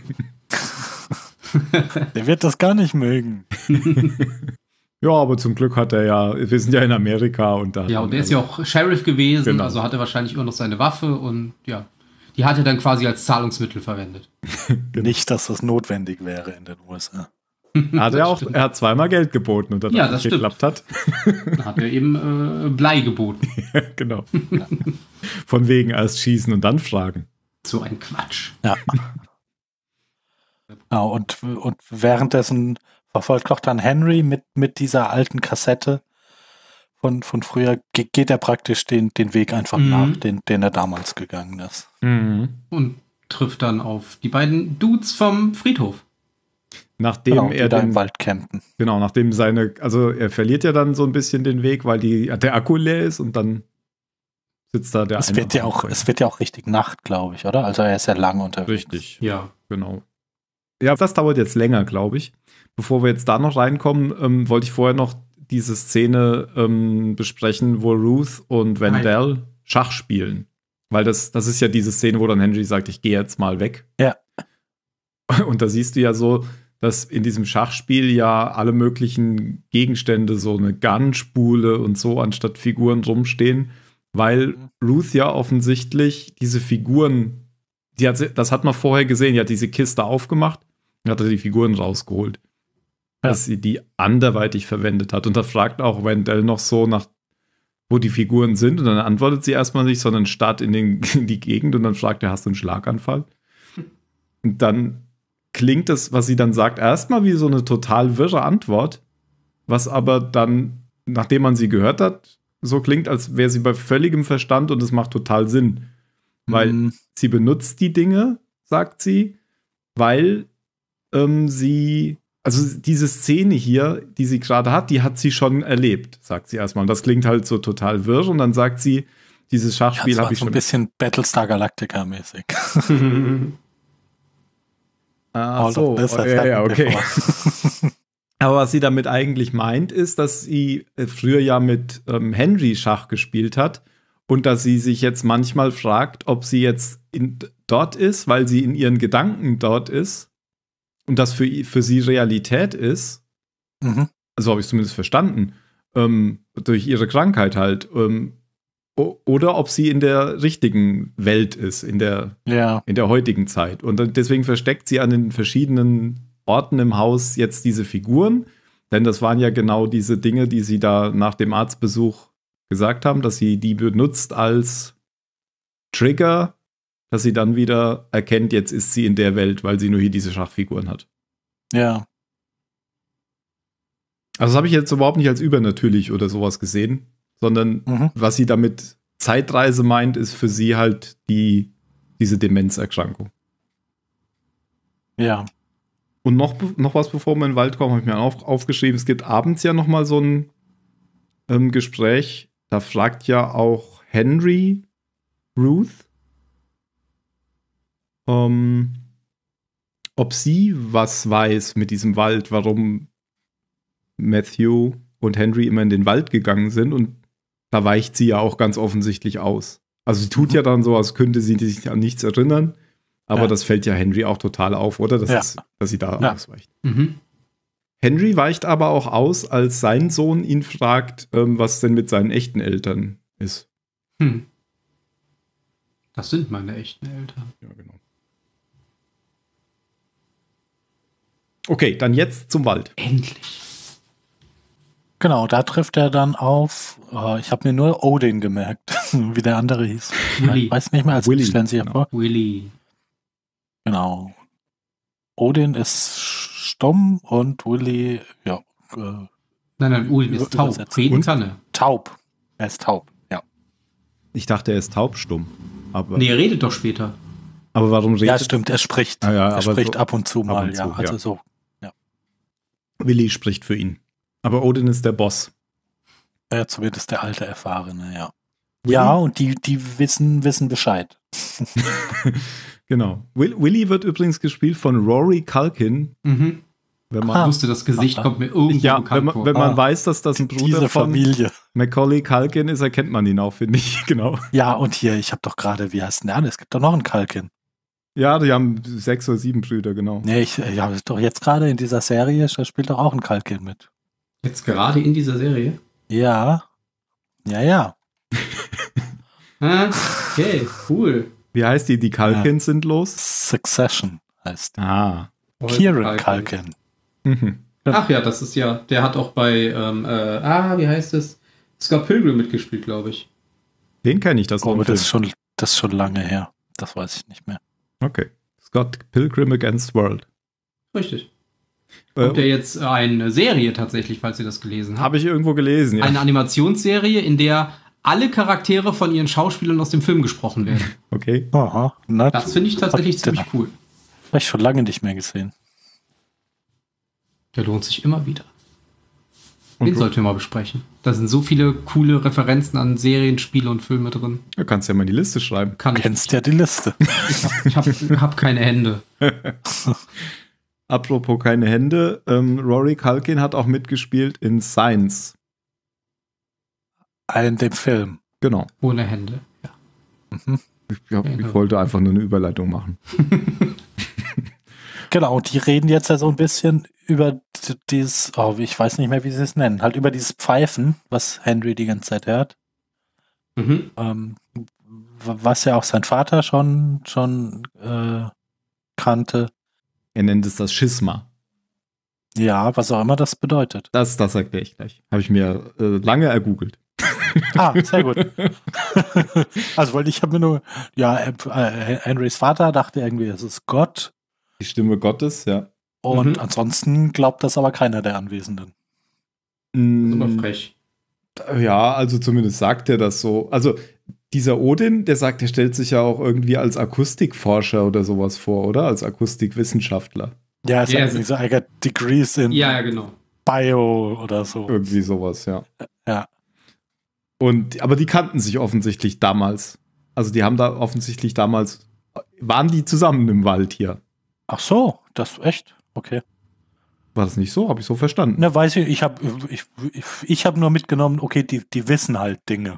Der wird das gar nicht mögen.
Ja, aber zum Glück hat er ja, wir sind ja in Amerika und da.
Ja, und er ist ja auch Sheriff gewesen,
Genau.
also hat er wahrscheinlich immer noch seine Waffe und ja, die hat er dann quasi als Zahlungsmittel verwendet.
Genau.
Nicht, dass das notwendig wäre in den U S A.
Er hat ja auch, er hat zweimal Geld geboten und dann
Ja,
das
das
nicht geklappt hat.
Da hat er eben äh, Blei geboten.
Genau. Von wegen erst schießen und dann fragen.
So ein Quatsch.
Ja. Ja, und, und währenddessen verfolgt auch dann Henry mit, mit dieser alten Kassette von, von früher, ge- geht er praktisch den, den Weg einfach
Mhm.
nach, den, den er damals gegangen ist.
Und trifft dann auf die beiden Dudes vom Friedhof.
Nachdem
Genau, die
er
da
den,
im Wald campen.
genau, nachdem seine, also er verliert ja dann so ein bisschen den Weg, weil die, der Akku leer ist und dann sitzt da der
Es
eine
wird ja
am
auch,
Feuer.
es wird ja auch richtig Nacht, glaube ich, oder? Also er ist ja lang unterwegs.
Richtig,
Ja.
genau. Ja, das dauert jetzt länger, glaube ich. Bevor wir jetzt da noch reinkommen, ähm, wollte ich vorher noch diese Szene ähm, besprechen, wo Ruth und Wendell Schach spielen. Weil das, das ist ja diese Szene, wo dann Henry sagt, ich gehe jetzt mal weg.
Ja.
Und da siehst du ja so, dass in diesem Schachspiel ja alle möglichen Gegenstände, so eine Gun-Spule und so, anstatt Figuren rumstehen, weil Ruth ja offensichtlich diese Figuren, die hat, das hat man vorher gesehen, die hat diese Kiste aufgemacht und hat die Figuren rausgeholt.
Ja.
Dass sie die anderweitig verwendet hat. Und da fragt auch Wendell noch so nach, wo die Figuren sind. Und dann antwortet sie erstmal nicht, sondern starrt in, den, in die Gegend und dann fragt er, hast du einen Schlaganfall? Und dann klingt das, was sie dann sagt, erstmal wie so eine total wirre Antwort, was aber dann, nachdem man sie gehört hat, so klingt, als wäre sie bei völligem Verstand und es macht total Sinn. Weil
Mhm.
sie benutzt die Dinge, sagt sie, weil ähm, sie, also diese Szene hier, die sie gerade hat, die hat sie schon erlebt, sagt sie erstmal. Und das klingt halt so total wirr und dann sagt sie, dieses
Ja,
Schachspiel
das war
habe ich
so ein
schon.
bisschen Battlestar Galactica mäßig.
Ach
All
so,
of this has
ja, ja,
happened
okay.
before.
Aber was sie damit eigentlich meint, ist, dass sie äh, früher ja mit ähm, Henry Schach gespielt hat und dass sie sich jetzt manchmal fragt, ob sie jetzt in, dort ist, weil sie in ihren Gedanken dort ist und das für, i- für sie Realität ist.
Mhm.
So habe ich es zumindest verstanden. Ähm, durch ihre Krankheit halt. Ähm, o- oder ob sie in der richtigen Welt ist, in der
Ja,
in der heutigen Zeit. Und dann- deswegen versteckt sie an den verschiedenen Orten im Haus jetzt diese Figuren, denn das waren ja genau diese Dinge, die sie da nach dem Arztbesuch gesagt haben, dass sie die benutzt als Trigger, dass sie dann wieder erkennt, jetzt ist sie in der Welt, weil sie nur hier diese Schachfiguren hat.
ja.
Also das habe ich jetzt überhaupt nicht als übernatürlich oder sowas gesehen, sondern
Mhm.
was sie damit Zeitreise meint, ist für sie halt die, diese Demenzerkrankung.
Ja.
Und noch, noch was, bevor wir in den Wald kommen, habe ich mir auf, aufgeschrieben. Es gibt abends ja noch mal so ein ähm, Gespräch. Da fragt ja auch Henry Ruth, ähm, ob sie was weiß mit diesem Wald, warum Matthew und Henry immer in den Wald gegangen sind. Und da weicht sie ja auch ganz offensichtlich aus. Also sie tut
Mhm.
ja dann so, als könnte sie sich an nichts erinnern. Aber
Ja.
das fällt ja Henry auch total auf, oder? Das
Ja.
ist, dass sie da
Ja.
ausweicht.
Mhm.
Henry weicht aber auch aus, als sein Sohn ihn fragt, ähm, was denn mit seinen echten Eltern ist.
Hm. Das sind meine echten Eltern.
Ja, genau. Okay, dann jetzt zum Wald.
Endlich.
Genau, da trifft er dann auf, äh, ich habe mir nur Odin gemerkt, wie der andere hieß.
Willy.
Ich weiß nicht mehr, also
Willy,
stellen Sie sich
genau.
vor.
Willy.
Genau. Odin ist stumm und Willy, ja, äh,
Nein, nein, Willy ist taub.
Übersetzt.
Reden
Und?
kann er.
taub. Er ist taub, ja.
Ich dachte, er ist taubstumm. Aber,
Nee, er redet doch später.
aber warum redet
Ja, stimmt, er spricht.
Ah ja,
er
aber
spricht
so
ab und zu mal,
und
ja.
zu,
Also
ja.
so.
Willy spricht für ihn. Aber Odin ist der Boss.
Ja, zumindest der alte Erfahrene, ja. Ja, und die, die wissen, wissen Bescheid.
Genau. Will, Willy wird übrigens gespielt von Rory Culkin.
Mhm.
Wenn
Ich
man,
Ah.
wusste, das Gesicht
Aha.
kommt mir irgendwo
ja,
bekannt
wenn man,
vor.
wenn man
Ah.
weiß, dass das ein Bruder
Diese
von
Familie.
Macaulay Culkin ist, erkennt man ihn auch, finde ich. Genau.
Ja, und hier, ich habe doch gerade, wie heißt denn der andere? Es gibt doch noch einen Kalkin.
Ja, die haben sechs oder sieben Brüder, genau.
Nee, ich, ja, das ist doch jetzt gerade in dieser Serie, da spielt doch auch ein Kalkin mit.
Jetzt gerade in dieser Serie.
Ja. Ja, ja.
Ah, okay, cool.
Wie heißt die? Die Culkins sind los?
Succession heißt.
Ah.
Kieran Culkin.
Mhm.
Ach ja, das ist ja, der hat auch bei, ähm, äh, ah, wie heißt es? Scott Pilgrim mitgespielt, glaube ich.
Den kenne ich, das ist
Oh,
noch ein
das ist,
Film.
schon, das ist schon lange her. Das weiß ich nicht mehr.
Okay. Scott Pilgrim Against World.
Richtig.
Äh,
Kommt ja jetzt eine Serie tatsächlich, falls ihr das gelesen habt.
Habe ich irgendwo gelesen, ja.
Eine Animationsserie, in der alle Charaktere von ihren Schauspielern aus dem Film gesprochen werden.
Okay.
Aha, na,
Das finde ich tatsächlich
Hat-
ziemlich cool.
habe ich schon lange nicht mehr gesehen.
Der lohnt sich immer wieder.
Und
Den
du-
sollten wir mal besprechen. Da sind so viele coole Referenzen an Serien, Spiele und Filme drin.
Du kannst ja mal in die Liste schreiben.
Kann
Du
ich
kennst ja die Liste.
Ich habe hab keine Hände.
Apropos keine Hände, ähm, Rory Culkin hat auch mitgespielt in Science.
In dem Film.
Genau.
Ohne Hände. Ja.
Mhm.
Ich, ja, ich
Genau.
wollte einfach nur eine Überleitung machen.
Genau, und die reden jetzt ja so ein bisschen über d- dieses, oh, ich weiß nicht mehr, wie sie es nennen, halt über dieses Pfeifen, was Henry die ganze Zeit hört.
Mhm.
Ähm, w- was ja auch sein Vater schon, schon äh, kannte.
Er nennt es das Schisma.
Ja, was auch immer das bedeutet.
Das, das erkläre ich gleich. Habe ich mir äh, lange ergoogelt.
Ah, sehr gut. Also, weil ich habe mir nur, ja, äh, Henrys Vater dachte irgendwie, es ist Gott.
Die Stimme Gottes, ja.
Und
Mhm.
ansonsten glaubt das aber keiner der Anwesenden.
Das ist aber
Mm,
frech.
Ja, also zumindest sagt er das so. Also dieser Odin, der sagt, der stellt sich ja auch irgendwie als Akustikforscher oder sowas vor, oder? Als Akustikwissenschaftler.
Ja, es
Ja,
ist
es
irgendwie so, I got degrees in
Ja, ja, genau.
Bio oder so.
Irgendwie sowas, ja.
Ja.
Und, aber die kannten sich offensichtlich damals. Also die haben da offensichtlich damals, waren die zusammen im Wald hier.
Ach so, das echt? Okay.
War das nicht so? Habe ich so verstanden.
Ne, weiß ich, ich habe ich, ich, ich hab nur mitgenommen, okay, die, die wissen halt Dinge.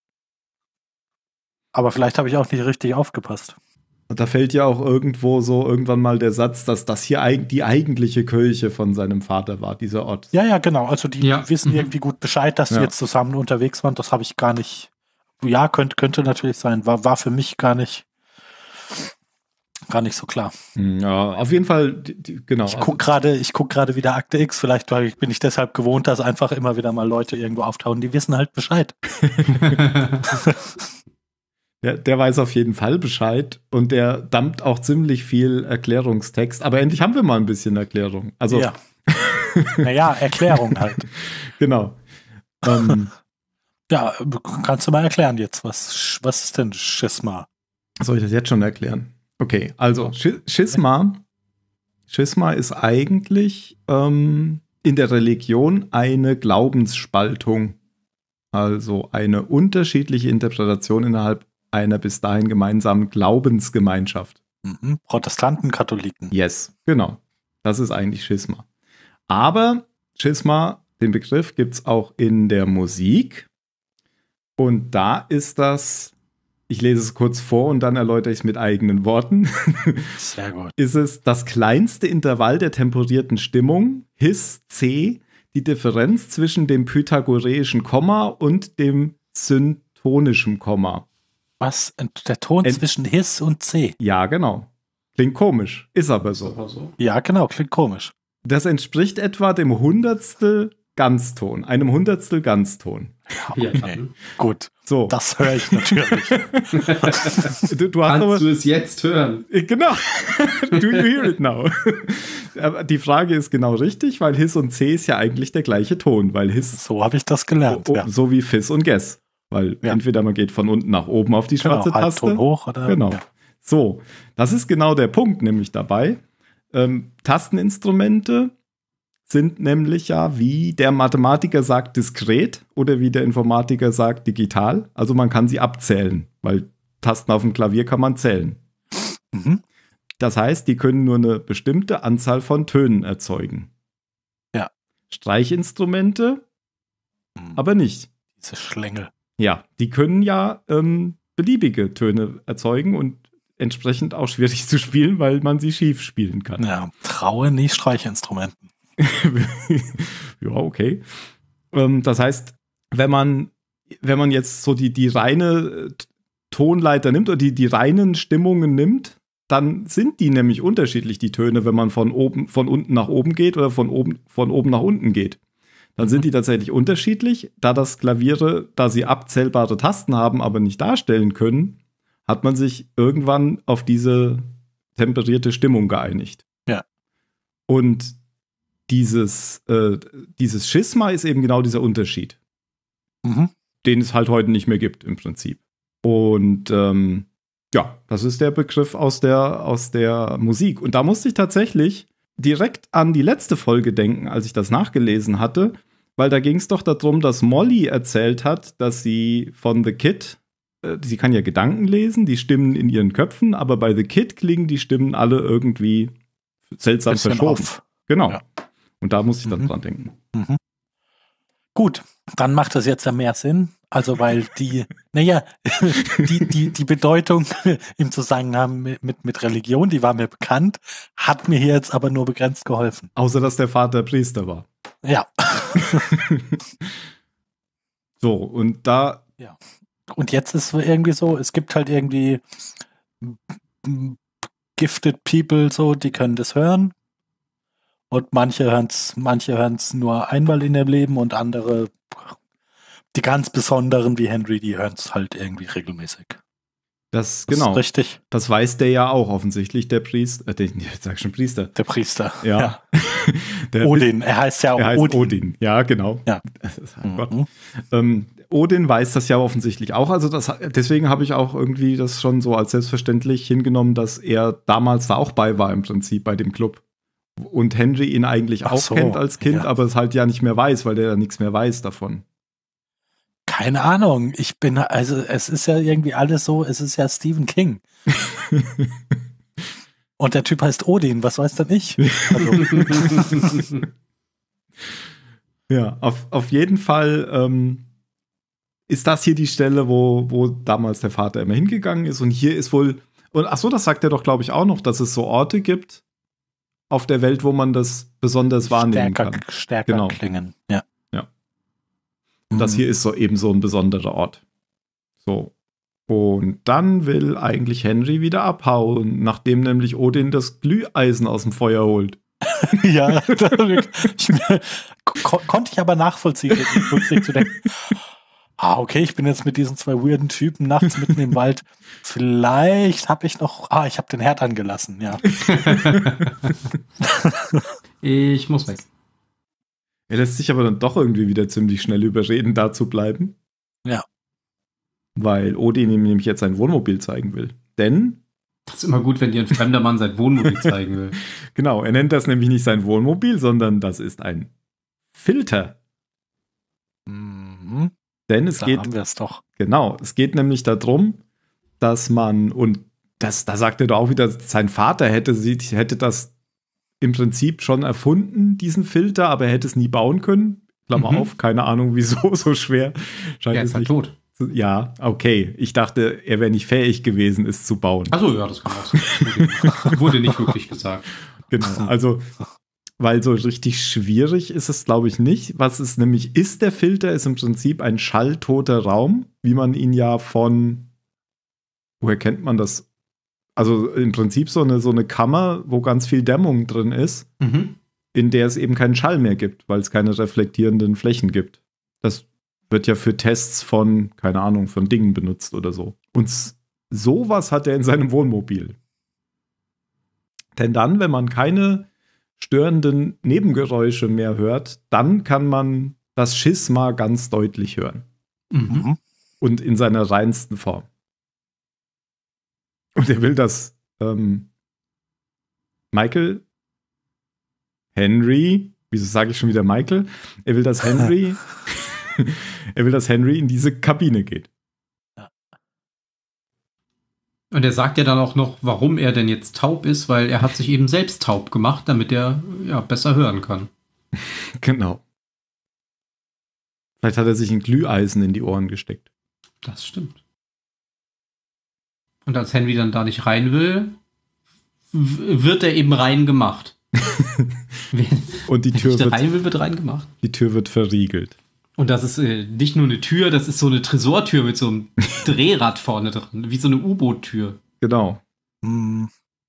Aber vielleicht habe ich auch nicht richtig aufgepasst.
Und da fällt ja auch irgendwo so irgendwann mal der Satz, dass das hier eig die eigentliche Kirche von seinem Vater war, dieser Ort.
Ja, ja, genau. Also die,
Ja.
die wissen
Mhm.
irgendwie gut Bescheid, dass
Ja.
sie jetzt zusammen unterwegs waren. Das habe ich gar nicht. Ja, könnte, könnte natürlich sein. War, war für mich gar nicht, gar nicht so klar.
Ja, auf jeden Fall, die, die, genau.
Ich gucke gerade, ich guck gerade wieder Akte X. Vielleicht weil ich- bin ich deshalb gewohnt, dass einfach immer wieder mal Leute irgendwo auftauchen. Die wissen halt Bescheid.
Der, der weiß auf jeden Fall Bescheid und der dampft auch ziemlich viel Erklärungstext. Aber endlich haben wir mal ein bisschen Erklärung. Also,
ja. Naja, Erklärung halt.
genau. Ähm,
Ja, kannst du mal erklären jetzt, was, Sch- was ist denn Schisma?
soll ich das jetzt schon erklären? Okay, also Sch Schisma, Schisma ist eigentlich ähm, in der Religion eine Glaubensspaltung. Also eine unterschiedliche Interpretation innerhalb einer bis dahin gemeinsamen Glaubensgemeinschaft.
Mhm. Protestanten, Katholiken.
Yes, genau. Das ist eigentlich Schisma. Aber Schisma, den Begriff gibt es auch in der Musik. Und da ist das, ich lese es kurz vor und dann erläutere ich es mit eigenen Worten,
Sehr gut.
ist es das kleinste Intervall der temporierten Stimmung, His, C, die Differenz zwischen dem pythagoreischen Komma und dem syntonischen Komma.
Was? Der Ton
Ent-
zwischen His und C.
Ja, genau. Klingt komisch, ist aber so.
So, so.
Ja, genau, klingt komisch.
Das entspricht etwa dem Hundertstel Ganzton, einem Hundertstel Ganzton.
Ja,
Okay,
dann.
gut.
So,
Das höre ich natürlich.
du, du hast
Kannst
aber,
du es jetzt hören?
genau, do you hear it now? Aber die Frage ist genau richtig, weil His und C ist ja eigentlich der gleiche Ton, weil His,
So habe ich das gelernt.
oh,
Ja.
so wie Fizz und Guess, weil
Ja.
entweder man geht von unten nach oben auf die
Genau,
schwarze Taste.
Halbton hoch oder?
Genau.
Ja.
So, das ist genau der Punkt nämlich dabei. Ähm, Tasteninstrumente sind nämlich ja, wie der Mathematiker sagt, diskret oder wie der Informatiker sagt, digital. Also man kann sie abzählen, weil Tasten auf dem Klavier kann man zählen.
Mhm.
Das heißt, die können nur eine bestimmte Anzahl von Tönen erzeugen.
Ja.
Streichinstrumente
Mhm.
aber nicht.
Diese Schlängel.
Ja, die können ja ähm, beliebige Töne erzeugen und entsprechend auch schwierig zu spielen, weil man sie schief spielen kann.
Ja, traue nie Streichinstrumenten.
Ja, okay. Ähm, das heißt, wenn man, wenn man jetzt so die, die reine äh, Tonleiter nimmt oder die, die reinen Stimmungen nimmt, dann sind die nämlich unterschiedlich, die Töne, wenn man von oben, von unten nach oben geht oder von oben, von oben nach unten geht. Dann sind die tatsächlich unterschiedlich. Da das Klaviere, da sie abzählbare Tasten haben, aber nicht darstellen können, hat man sich irgendwann auf diese temperierte Stimmung geeinigt.
Ja.
Und dieses, äh, dieses Schisma ist eben genau dieser Unterschied,
Mhm.
den es halt heute nicht mehr gibt im Prinzip. Und ähm, ja, das ist der Begriff aus der, aus der Musik. Und da musste ich tatsächlich direkt an die letzte Folge denken, als ich das nachgelesen hatte, weil da ging es doch darum, dass Molly erzählt hat, dass sie von The Kid, äh, sie kann ja Gedanken lesen, die Stimmen in ihren Köpfen, aber bei The Kid klingen die Stimmen alle irgendwie seltsam
Bisschen
verschoben.
off.
Genau.
Ja.
Und da musste ich dann
Mhm.
dran denken.
Mhm. Gut, dann macht das jetzt ja mehr Sinn. Also weil die, naja, die, die, die Bedeutung im Zusammenhang mit, mit, mit Religion, die war mir bekannt, hat mir hier jetzt aber nur begrenzt geholfen.
Außer, dass der Vater Priester war.
Ja.
So, und da,
Und jetzt ist es irgendwie so, es gibt halt irgendwie m- gifted people so, die können das hören. Und manche hören es manche hören's nur einmal in ihrem Leben und andere, die ganz besonderen wie Henry, die hören es halt irgendwie regelmäßig.
das,
Das
genau,
ist richtig,
das weiß der ja auch offensichtlich, der Priester, äh, der, jetzt sag ich schon Priester.
der Priester.
Ja. Der
Odin, er heißt ja auch
Er heißt Odin.
Odin.
Ja, genau.
Ja.
Oh Gott.
Mhm.
Ähm, Odin weiß das ja offensichtlich auch. Also das, deswegen habe ich auch irgendwie das schon so als selbstverständlich hingenommen, dass er damals da auch bei war im Prinzip bei dem Club. Und Henry ihn eigentlich
Ach
auch
so,
kennt als Kind,
ja.
aber es halt ja nicht mehr weiß, weil der ja nichts mehr weiß davon.
Keine Ahnung, ich bin, also es ist ja irgendwie alles so, es ist ja Stephen King. Und der Typ heißt Odin, was weiß denn ich? Also,
Ja, auf, auf jeden Fall ähm, ist das hier die Stelle, wo, wo damals der Vater immer hingegangen ist. Und hier ist wohl, und ach so, das sagt er doch, glaube ich, auch noch, dass es so Orte gibt auf der Welt, wo man das besonders wahrnehmen
stärker,
kann.
stärker
Genau.
klingen, ja.
Ja. Und das
Mhm.
hier ist so eben so ein besonderer Ort. So. Und dann will eigentlich Henry wieder abhauen, nachdem nämlich Odin das Glüheisen aus dem Feuer holt.
Ja, da, ich, ko konnte ich aber nachvollziehen, sich zu denken, ah, okay, ich bin jetzt mit diesen zwei weirden Typen nachts mitten im Wald. Vielleicht habe ich noch, ah, ich habe den Herd angelassen, ja.
Ich muss weg.
Er lässt sich aber dann doch irgendwie wieder ziemlich schnell überreden, da zu bleiben.
Ja.
Weil Odin ihm nämlich jetzt sein Wohnmobil zeigen will. Denn,
Das ist immer gut, wenn dir ein fremder Mann sein Wohnmobil zeigen will.
genau, er nennt das nämlich nicht sein Wohnmobil, sondern das ist ein Filter.
Mhm.
Denn es
Da
geht,
haben wir es doch.
genau, es geht nämlich darum, dass man, und das, da sagt er doch auch wieder, sein Vater hätte, sie- hätte das im Prinzip schon erfunden, diesen Filter, aber er hätte es nie bauen können. Klammer
Mhm.
auf, keine Ahnung, wieso so schwer. Scheint
Er
es
ist halt
nicht.
tot.
zu- Ja, okay. Ich dachte, er wäre nicht fähig gewesen, es zu bauen.
Achso, ja, das kann auch sein. Wurde, wurde nicht wirklich gesagt.
Genau. Also, weil so richtig schwierig ist es, glaube ich, nicht. Was es nämlich ist, der Filter ist im Prinzip ein schalltoter Raum, wie man ihn ja von, woher kennt man das? Also im Prinzip so eine, so eine Kammer, wo ganz viel Dämmung drin ist,
Mhm.
in der es eben keinen Schall mehr gibt, weil es keine reflektierenden Flächen gibt. Das wird ja für Tests von, keine Ahnung, von Dingen benutzt oder so. Und s- sowas hat er in seinem Wohnmobil. Denn dann, wenn man keine störenden Nebengeräusche mehr hört, dann kann man das Schisma ganz deutlich hören.
Mhm.
Mhm.
Und in seiner reinsten Form. Und er will, dass ähm, Michael, Henry, wieso sage ich schon wieder Michael? Er will, dass Henry, er will, dass Henry in diese Kabine geht.
Und er sagt ja dann auch noch, warum er denn jetzt taub ist, weil er hat sich eben selbst taub gemacht, damit er ja besser hören kann.
Genau. Vielleicht hat er sich ein Glüheisen in die Ohren gesteckt.
Das stimmt. Und als Henry dann da nicht rein will, w- wird er eben rein gemacht. Wenn
Und die
wenn
Tür
ich da
wird,
rein will, wird rein gemacht.
die Tür wird verriegelt.
Und das ist äh, nicht nur eine Tür, das ist so eine Tresortür mit so einem Drehrad vorne dran, wie so eine U-Boot-Tür.
Genau.
Mhm.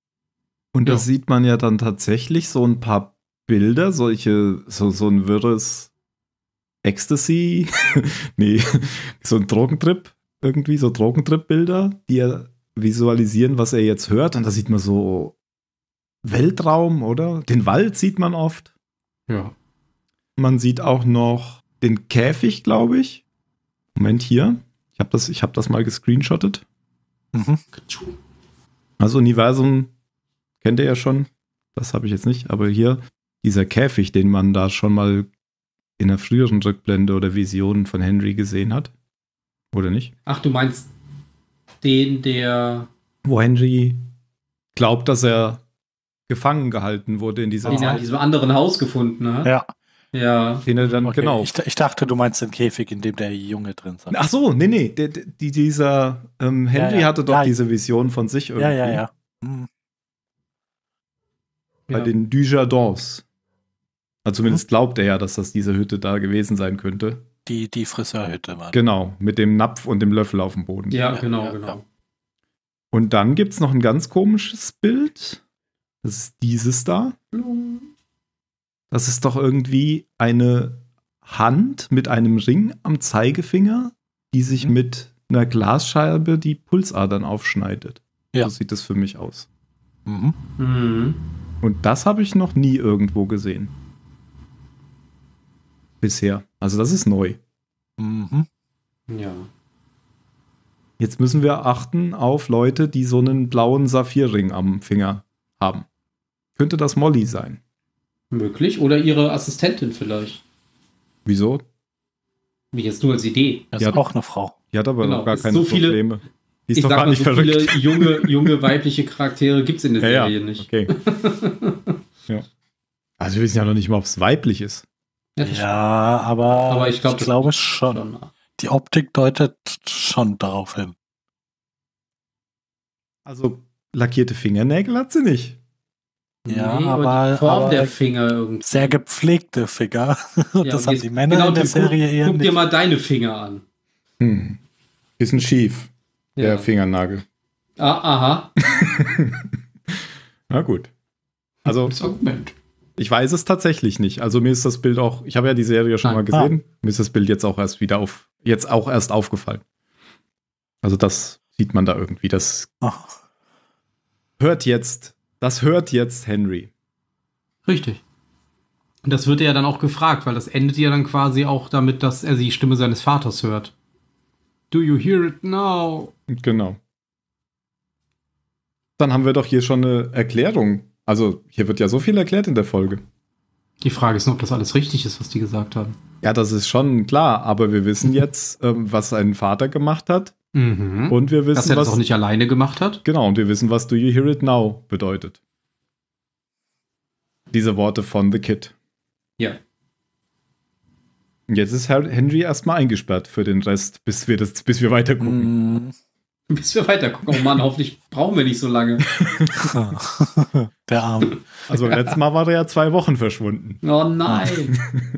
Und da
Ja.
sieht man ja dann tatsächlich so ein paar Bilder, solche, so, so ein wirres Ecstasy, nee, so ein Drogentrip, irgendwie so Drogentrip-Bilder, die ja visualisieren, was er jetzt hört. Und da sieht man so Weltraum, oder? Den Wald sieht man oft.
Ja.
Man sieht auch noch den Käfig, glaube ich. Moment, hier. Ich habe das, ich hab das mal gescreenshottet.
Mhm.
Also Universum kennt ihr ja schon. Das habe ich jetzt nicht. Aber hier dieser Käfig, den man da schon mal in einer früheren Rückblende oder Vision von Henry gesehen hat. Oder nicht?
Ach, du meinst den, der
Wo Henry glaubt, dass er gefangen gehalten wurde in dieser
den er in
Zeit.
diesem anderen Haus gefunden hat?
Ja,
Ja.
Den er dann,
okay.
genau.
Ich, ich dachte, du meinst den Käfig, in dem der Junge drin saß.
Ach so, nee, nee. Der, der, die, dieser ähm, Henry
Ja, ja.
hatte doch
Ja.
diese Vision von sich irgendwie.
Ja, ja, ja. Mhm.
Bei
Ja.
den Dujardins. Also zumindest glaubt er ja, dass das diese Hütte da gewesen sein könnte.
Die, die Friseurhütte war.
Genau, mit dem Napf und dem Löffel auf dem Boden.
Ja,
Ja,
genau,
ja,
genau.
ja.
Und dann gibt es noch ein ganz komisches Bild. Das ist dieses da. Das ist doch irgendwie eine Hand mit einem Ring am Zeigefinger, die sich
Mhm.
mit einer Glasscheibe die Pulsadern aufschneidet.
Ja.
So sieht es für mich aus.
Mhm.
Mhm.
Und das habe ich noch nie irgendwo gesehen. Bisher. Also das ist neu.
Mhm.
Ja.
Jetzt müssen wir achten auf Leute, die so einen blauen Saphirring am Finger haben. Könnte das Molly sein?
Möglich. Oder ihre Assistentin vielleicht.
Wieso?
Wie jetzt nur als Idee.
Das
Ja.
ist auch eine Frau.
Die hat aber
Genau,
noch gar
es
keine
so viele-
Probleme. Die ist
Ich
doch
sag
gar
mal,
nicht
so
verrückt.
viele junge, junge weibliche Charaktere gibt es in der
Ja,
Serie
ja,
nicht.
okay. ja. Also wir wissen ja noch nicht mal, ob es weiblich ist.
Ja, das
Ja, aber,
Aber ich glaub,
ich
das-
glaube schon.
schon.
Die Optik deutet schon darauf hin.
Also lackierte Fingernägel hat sie nicht.
Ja,
Nee,
aber-
die Form
aber
der Finger irgendwie.
Sehr gepflegte Finger. Und
Ja,
das
und
haben
jetzt-
die Männer
genau,
in der
du
Serie
guck,
eher
guck dir
nicht.
mal deine Finger an.
Hm. Bisschen schief, der
Ja.
Fingernagel.
Ah, aha.
Na gut. Also
Gutes Argument.
ich weiß es tatsächlich nicht. Also mir ist das Bild auch, ich habe ja die Serie schon
Ah,
mal gesehen. Mir ist das Bild jetzt auch erst wieder auf, jetzt auch erst aufgefallen. Also das sieht man da irgendwie. Das
Ach,
hört jetzt, das hört jetzt Henry.
Richtig. Und das wird er ja dann auch gefragt, weil das endet ja dann quasi auch damit, dass er die Stimme seines Vaters hört. Do you hear it now?
Genau. Dann haben wir doch hier schon eine Erklärung. Also hier wird ja so viel erklärt in der Folge.
Die Frage ist nur, ob das alles richtig ist, was die gesagt haben.
Ja, das ist schon klar, aber wir wissen jetzt, ähm, was sein Vater gemacht hat.
Mhm.
Und wir
Dass
wissen,
er das
was.
auch nicht alleine gemacht hat.
Genau, und wir wissen, was Do You Hear It Now bedeutet. Diese Worte von The Kid.
Ja.
Und jetzt ist Herr Henry erstmal eingesperrt für den Rest, bis wir, das, bis wir weiter gucken.
mm.
Bis wir weiter gucken. Oh Mann, hoffentlich brauchen wir nicht so lange.
Der Arm.
Also letztes Mal war er ja zwei Wochen verschwunden.
Oh nein.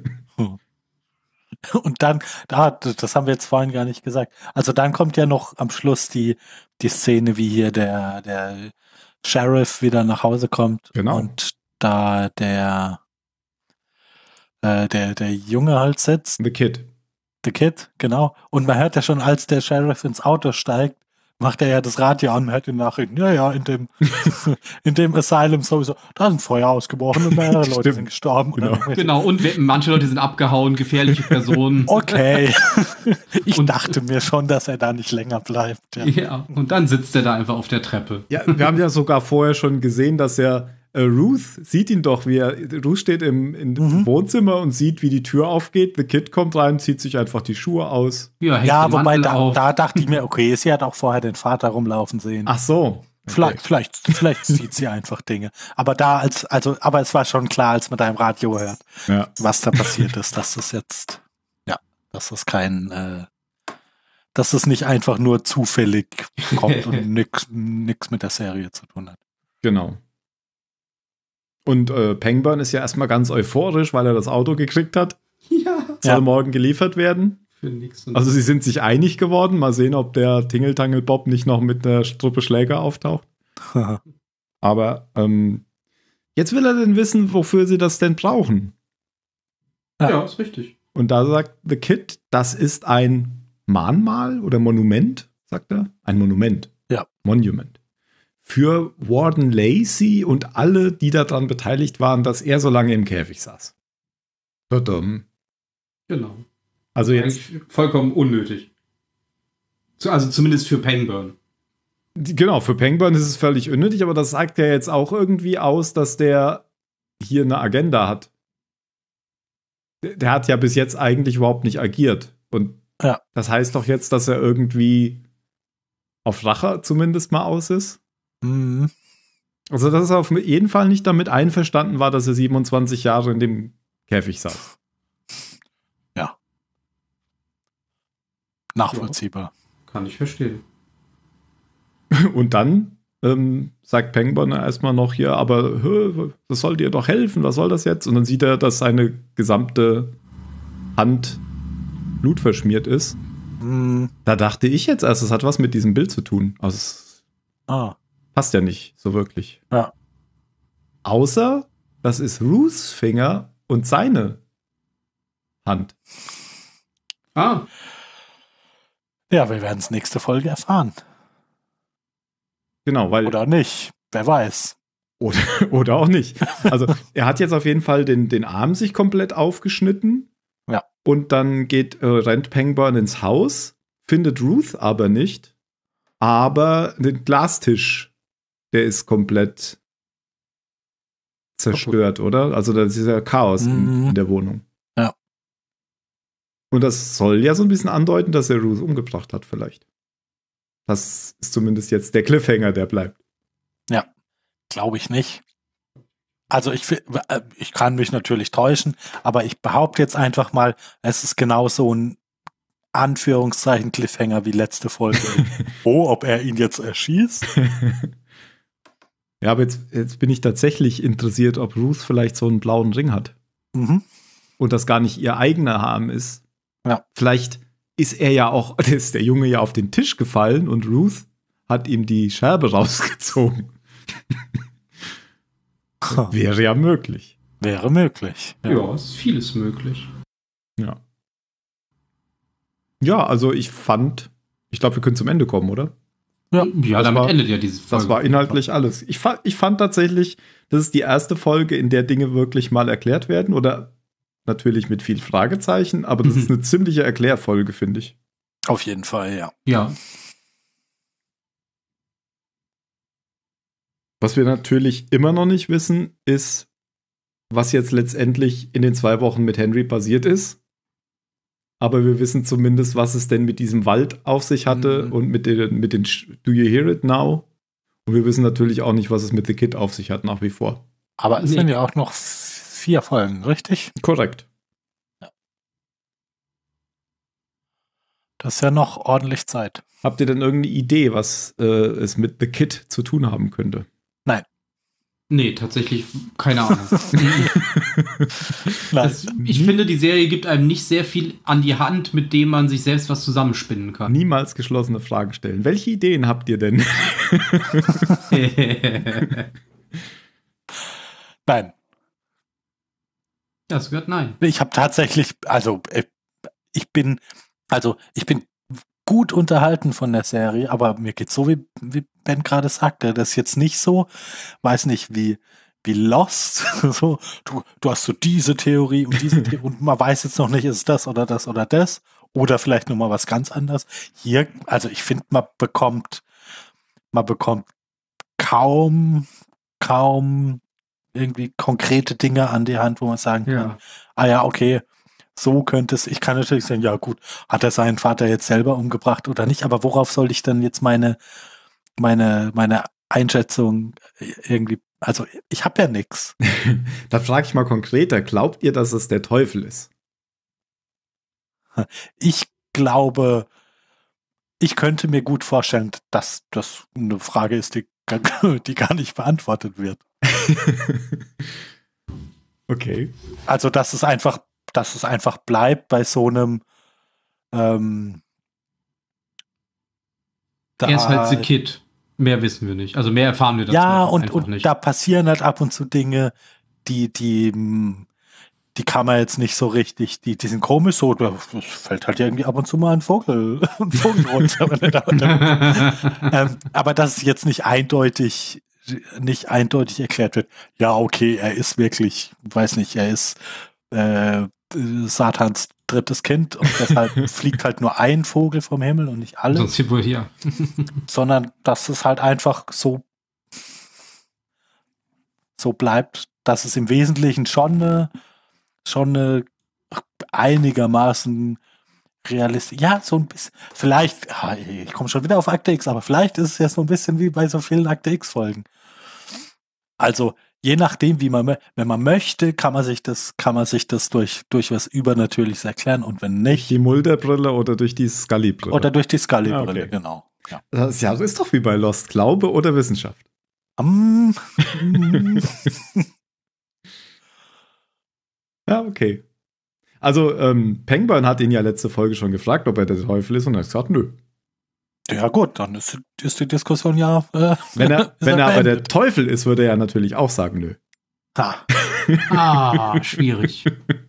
Und dann, da, das haben wir jetzt vorhin gar nicht gesagt. Also dann kommt ja noch am Schluss die, die Szene, wie hier der, der Sheriff wieder nach Hause kommt.
Genau.
Und da der, äh, der, der Junge halt sitzt.
The Kid.
The Kid, genau. Und man hört ja schon, als der Sheriff ins Auto steigt, macht er ja das Radio an, hört die Nachrichten. Ja, ja, in dem, in dem Asylum sowieso, da sind Feuer ausgebrochen und mehrere Leute
Stimmt.
sind gestorben. Und
Genau.
dann-
Genau, und we- manche Leute sind abgehauen, gefährliche Personen.
Okay. Ich
Und-
dachte mir schon, dass er da nicht länger bleibt. Ja.
Ja, und dann sitzt er da einfach auf der Treppe.
Ja, wir haben ja sogar vorher schon gesehen, dass er äh, Ruth sieht ihn doch, wie er, Ruth steht im, im
Mhm.
Wohnzimmer und sieht, wie die Tür aufgeht. The Kid kommt rein, zieht sich einfach die Schuhe aus.
Ja, hängt
Ja,
den
wobei
Mantel
da,
auf.
da dachte ich mir, okay, sie hat auch vorher den Vater rumlaufen sehen.
Ach so.
Vielleicht, vielleicht, vielleicht sieht sie einfach Dinge. Aber da als, also, aber es war schon klar, als man da im Radio hört,
Ja.
was da passiert ist, dass das jetzt, ja, dass das kein, äh, dass es nicht einfach nur zufällig kommt und nix, nix mit der Serie zu tun hat.
Genau. Und äh, Pangburn ist ja erstmal ganz euphorisch, weil er das Auto gekriegt hat.
Ja,
Soll
Ja.
morgen geliefert werden.
für nix. Und
Also sie sind sich einig geworden. Mal sehen, ob der Tingeltangel Bob nicht noch mit einer Truppe Schläger auftaucht. Aber ähm, jetzt will er denn wissen, wofür sie das denn brauchen.
Ja, ja, ist richtig.
Und da sagt The Kid, das ist ein Mahnmal oder Monument, sagt er. Ein Monument.
Ja.
Monument. Für Warden Lacey und alle, die daran beteiligt waren, dass er so lange im Käfig saß. Tadam.
Genau.
Also jetzt,
Eigentlich vollkommen unnötig. Zu- Also zumindest für Pangburn.
genau, für Pangburn ist es völlig unnötig, aber das sagt ja jetzt auch irgendwie aus, dass der hier eine Agenda hat. Der, der hat ja bis jetzt eigentlich überhaupt nicht agiert. Und
Ja.
das heißt doch jetzt, dass er irgendwie auf Rache zumindest mal aus ist.
Mhm.
Also, dass er auf jeden Fall nicht damit einverstanden war, dass er siebenundzwanzig Jahre in dem Käfig saß.
Nachvollziehbar.
Kann ich verstehen.
Und dann ähm, sagt Pangburn erstmal noch hier, aber hö, das soll dir doch helfen, was soll das jetzt? Und dann sieht er, dass seine gesamte Hand blutverschmiert ist.
Mhm.
Da dachte ich jetzt erst, es hat was mit diesem Bild zu tun. Also es
Ah.
passt ja nicht so wirklich.
Ja.
Außer, das ist Ruths Finger und seine Hand.
Ah,
Ja, wir werden es nächste Folge erfahren.
Genau, weil
Oder nicht. Wer weiß.
Oder, oder auch nicht. Also er hat jetzt auf jeden Fall den, den Arm sich komplett aufgeschnitten.
Ja.
Und dann geht, äh, rennt Pangburn ins Haus, findet Ruth aber nicht. Aber den Glastisch, der ist komplett zerstört, oder? Also da ist ja Chaos in,
Mhm.
in der Wohnung.
Ja.
Und das soll ja so ein bisschen andeuten, dass er Ruth umgebracht hat, vielleicht. Das ist zumindest jetzt der Cliffhanger, der bleibt.
Glaube ich nicht. Also ich, fi- äh, ich kann mich natürlich täuschen, aber ich behaupte jetzt einfach mal, es ist genau so ein Anführungszeichen Cliffhanger wie letzte Folge. Oh, ob er ihn jetzt erschießt?
Ja, aber jetzt, jetzt bin ich tatsächlich interessiert, ob Ruth vielleicht so einen blauen Ring hat.
Mhm.
Und das gar nicht ihr eigener Arm ist.
Ja.
Vielleicht ist er ja auch, ist der Junge ja auf den Tisch gefallen und Ruth hat ihm die Scherbe rausgezogen. Wäre ja möglich.
Wäre möglich.
ja, ist vieles möglich.
Ja. Ja, also ich fand, ich glaube, wir können zum Ende kommen, oder?
Ja.
Ja,
Das
damit
war-
endet ja diese Folge.
Das war inhaltlich alles. Ich fand, ich fand tatsächlich, das ist die erste Folge, in der Dinge wirklich mal erklärt werden oder natürlich mit viel Fragezeichen, aber das
Mhm.
ist eine ziemliche Erklärfolge, finde ich.
Auf jeden Fall, ja.
Ja,
Was wir natürlich immer noch nicht wissen, ist, was jetzt letztendlich in den zwei Wochen mit Henry passiert ist. Aber wir wissen zumindest, was es denn mit diesem Wald auf sich hatte
Mhm.
und mit den, mit den Sch- Do You Hear It Now? Und wir wissen natürlich auch nicht, was es mit The Kid auf sich hat, nach wie vor.
Aber es
Nee.
sind ja auch noch vier Folgen, richtig?
Korrekt.
Das ist ja noch ordentlich Zeit.
Habt ihr denn irgendeine Idee, was äh, es mit The Kid zu tun haben könnte?
nee, tatsächlich keine Ahnung. Das, ich
Mhm.
finde, die Serie gibt einem nicht sehr viel an die Hand, mit dem man sich selbst was zusammenspinnen kann.
Niemals geschlossene Fragen stellen. Welche Ideen habt ihr denn?
Nein,
Das gehört nein.
ich habe tatsächlich, also äh, ich bin, also ich bin gut unterhalten von der Serie, aber mir geht's so, wie, wie Ben gerade sagte, das ist jetzt nicht so, weiß nicht, wie, wie Lost, so, du, du hast so diese Theorie und diese Theorie und man weiß jetzt noch nicht, ist es das oder das oder das oder vielleicht noch mal was ganz anderes. Hier, also ich finde, man bekommt, man bekommt kaum, kaum irgendwie konkrete Dinge an die Hand, wo man sagen kann,
Ja.
ah ja, okay, so könnte es, ich kann natürlich sagen, ja gut, hat er seinen Vater jetzt selber umgebracht oder nicht, aber worauf soll ich dann jetzt meine, meine, meine Einschätzung irgendwie, also ich habe ja nichts.
Da frage ich mal konkreter. Glaubt ihr, dass es der Teufel ist?
Ich glaube, ich könnte mir gut vorstellen, dass das eine Frage ist, die, die gar nicht beantwortet wird.
Okay.
Also, dass es einfach, dass es einfach bleibt bei so einem ähm, da,
Er ist halt The Kid. Mehr wissen wir nicht. Also mehr erfahren wir dazu
Ja, und,
einfach
und
nicht.
da passieren halt ab und zu Dinge, die, die, mh, die kann man jetzt nicht so richtig, die, die sind komisch, so, da fällt halt irgendwie ab und zu mal ein Vogel, ein Vogel runter. wenn er da unter- ähm, aber dass es jetzt nicht eindeutig, nicht eindeutig erklärt wird, ja, okay, er ist wirklich, weiß nicht, er ist äh, Satans drittes Kind und deshalb fliegt halt nur ein Vogel vom Himmel und nicht alle,
Sonst hier wohl hier.
sondern dass es halt einfach so so bleibt, dass es im Wesentlichen schon eine, schon eine einigermaßen realistisch, ja, so ein bisschen, vielleicht, ah, ich komme schon wieder auf Akte X, aber vielleicht ist es ja so ein bisschen wie bei so vielen Akte X-Folgen. Also, je nachdem, wie man, wenn man möchte, kann man sich das, kann man sich das durch, durch was Übernatürliches erklären und wenn nicht,
Die Mulder-Brille oder durch die Scully-Brille?
oder durch die Scully-Brille,
Ah, okay.
genau. Ja.
Das ist, ja, das ist doch wie bei Lost. Glaube oder Wissenschaft?
Um,
Ja, okay. Also, ähm, Pangburn hat ihn ja letzte Folge schon gefragt, ob er der Teufel ist und er hat gesagt, nö.
ja gut, dann ist, ist die Diskussion ja äh,
Wenn er,
ist
wenn er aber der
beendet.
Teufel ist, würde er ja natürlich auch sagen, nö.
Ha.
Ah, schwierig.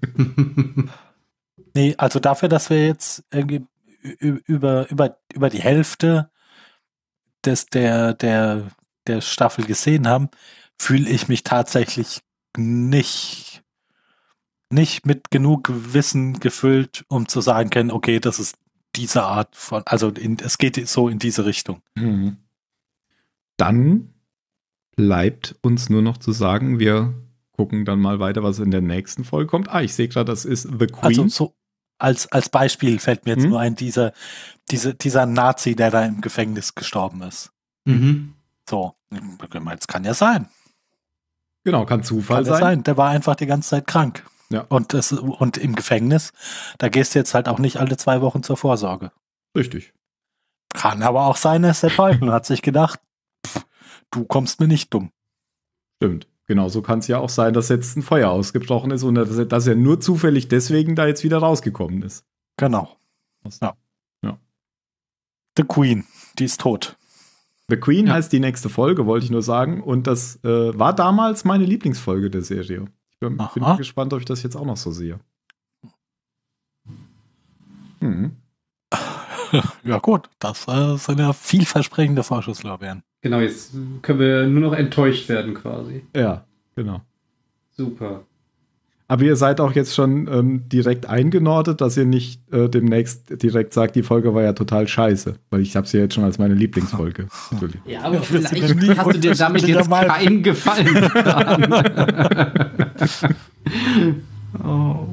Nee, also dafür, dass wir jetzt irgendwie ü- über, über, über die Hälfte des, der, der, der Staffel gesehen haben, fühle ich mich tatsächlich nicht, nicht mit genug Wissen gefüllt, um zu sagen können, okay, das ist diese Art von, also in, es geht so in diese Richtung.
Mhm. Dann bleibt uns nur noch zu sagen, wir gucken dann mal weiter, was in der nächsten Folge kommt. Ah, ich sehe gerade, das ist The Queen.
Also so als, als Beispiel fällt mir jetzt
Hm?
nur ein, dieser, diese, dieser Nazi, der da im Gefängnis gestorben ist.
Mhm.
So, das kann ja sein.
Genau, kann Zufall
Kann ja
sein.
sein. Der war einfach die ganze Zeit krank.
Ja.
Und, das, und im Gefängnis, da gehst du jetzt halt auch nicht alle zwei Wochen zur Vorsorge.
Richtig.
Kann aber auch sein, dass der Teufel hat sich gedacht, pff, du kommst mir nicht dumm.
Stimmt. Genauso kann es ja auch sein, dass jetzt ein Feuer ausgebrochen ist und dass er, dass er nur zufällig deswegen da jetzt wieder rausgekommen ist.
Genau. Ja.
Ja.
The Queen, die ist tot.
The Queen
Ja.
heißt die nächste Folge, wollte ich nur sagen. Und das äh, war damals meine Lieblingsfolge der Serie. Ich bin,
Aha.
bin mal gespannt, ob ich das jetzt auch noch so sehe. Hm.
Ja gut, das äh, sind ja vielversprechende Vorschusslorbeeren.
Genau, jetzt können wir nur noch enttäuscht werden quasi.
Ja, genau.
Super.
Aber ihr seid auch jetzt schon ähm, direkt eingenordet, dass ihr nicht äh, demnächst direkt sagt, die Folge war ja total scheiße. Weil ich habe sie ja jetzt schon als meine Lieblingsfolge. Natürlich.
Ja, aber
Ja, wir sind
vielleicht
nie
hast du dir damit
unterschiedlicher
jetzt
Meinung.
keinen Gefallen getan. Oh.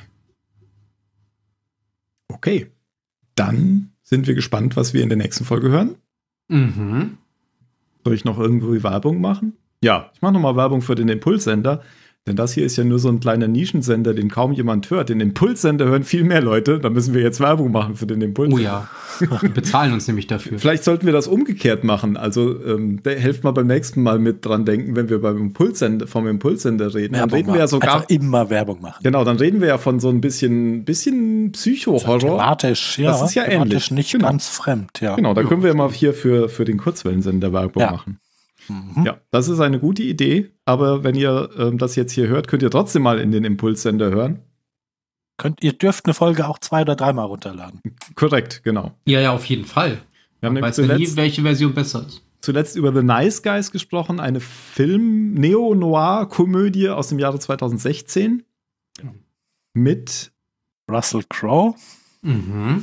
Okay. Dann sind wir gespannt, was wir in der nächsten Folge hören.
Mhm.
Soll ich noch irgendwo Werbung machen? Ja, ich mache nochmal Werbung für den Impulssender. Denn das hier ist ja nur so ein kleiner Nischensender, den kaum jemand hört. Den Impulssender hören viel mehr Leute. Da müssen wir jetzt Werbung machen für den
Oh
Impulssender.
ja, die bezahlen uns nämlich dafür.
Vielleicht sollten wir das umgekehrt machen. Also ähm, de- helft mal beim nächsten Mal mit dran denken, wenn wir beim Impulssender, vom Impulssender reden. Dann
Werbung
reden wir ja
machen.
sogar.
Einfach immer Werbung machen.
Genau, dann reden wir ja von so ein bisschen, bisschen Psycho-Horror.
Thematisch, ja.
Das ist ja
thematisch
ähnlich.
nicht
Genau.
ganz fremd, ja.
Genau, da können wir mal hier für, für den Kurzwellensender Werbung
Ja.
machen.
Mhm.
Ja, das ist eine gute Idee. Aber wenn ihr ähm, das jetzt hier hört, könnt ihr trotzdem mal in den Impulssender hören.
Könnt, ihr dürft eine Folge auch zwei oder dreimal runterladen.
Korrekt, genau.
Ja, ja, auf jeden Fall.
Wir haben
Man
nämlich
weiß ja nie,
zuletzt,
welche Version besser ist.
zuletzt über The Nice Guys gesprochen, eine Film-Neo-Noir-Komödie aus dem Jahre zweitausendsechzehn mit
Russell Crowe
Mhm.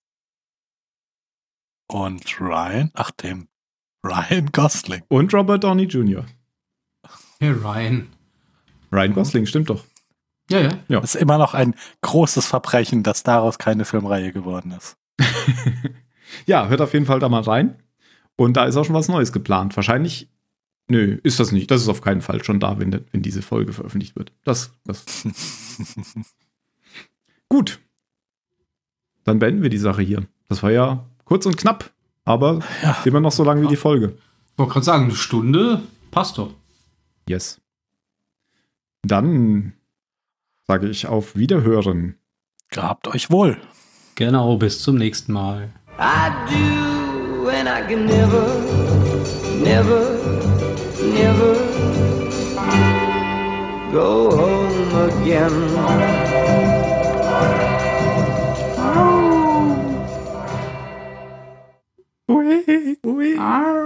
und Ryan, ach dem Ryan Gosling.
und Robert Downey Junior
Hey, Ryan.
Ryan Gosling, stimmt doch.
Ja, ja.
Das ist immer noch ein großes Verbrechen, dass daraus keine Filmreihe geworden ist.
Ja, hört auf jeden Fall da mal rein. Und da ist auch schon was Neues geplant. Wahrscheinlich, nö, ist das nicht. Das ist auf keinen Fall schon da, wenn, wenn diese Folge veröffentlicht wird. Das, das. Gut. Dann beenden wir die Sache hier. Das war ja kurz und knapp, aber
Ja.
immer noch so lang wie die Folge.
Ich wollte gerade sagen, eine Stunde passt doch.
Yes. Dann sage ich auf Wiederhören.
Gehabt euch wohl.
Genau, bis zum nächsten Mal.
I do, and I can never never, never go home again.
Ui, ui.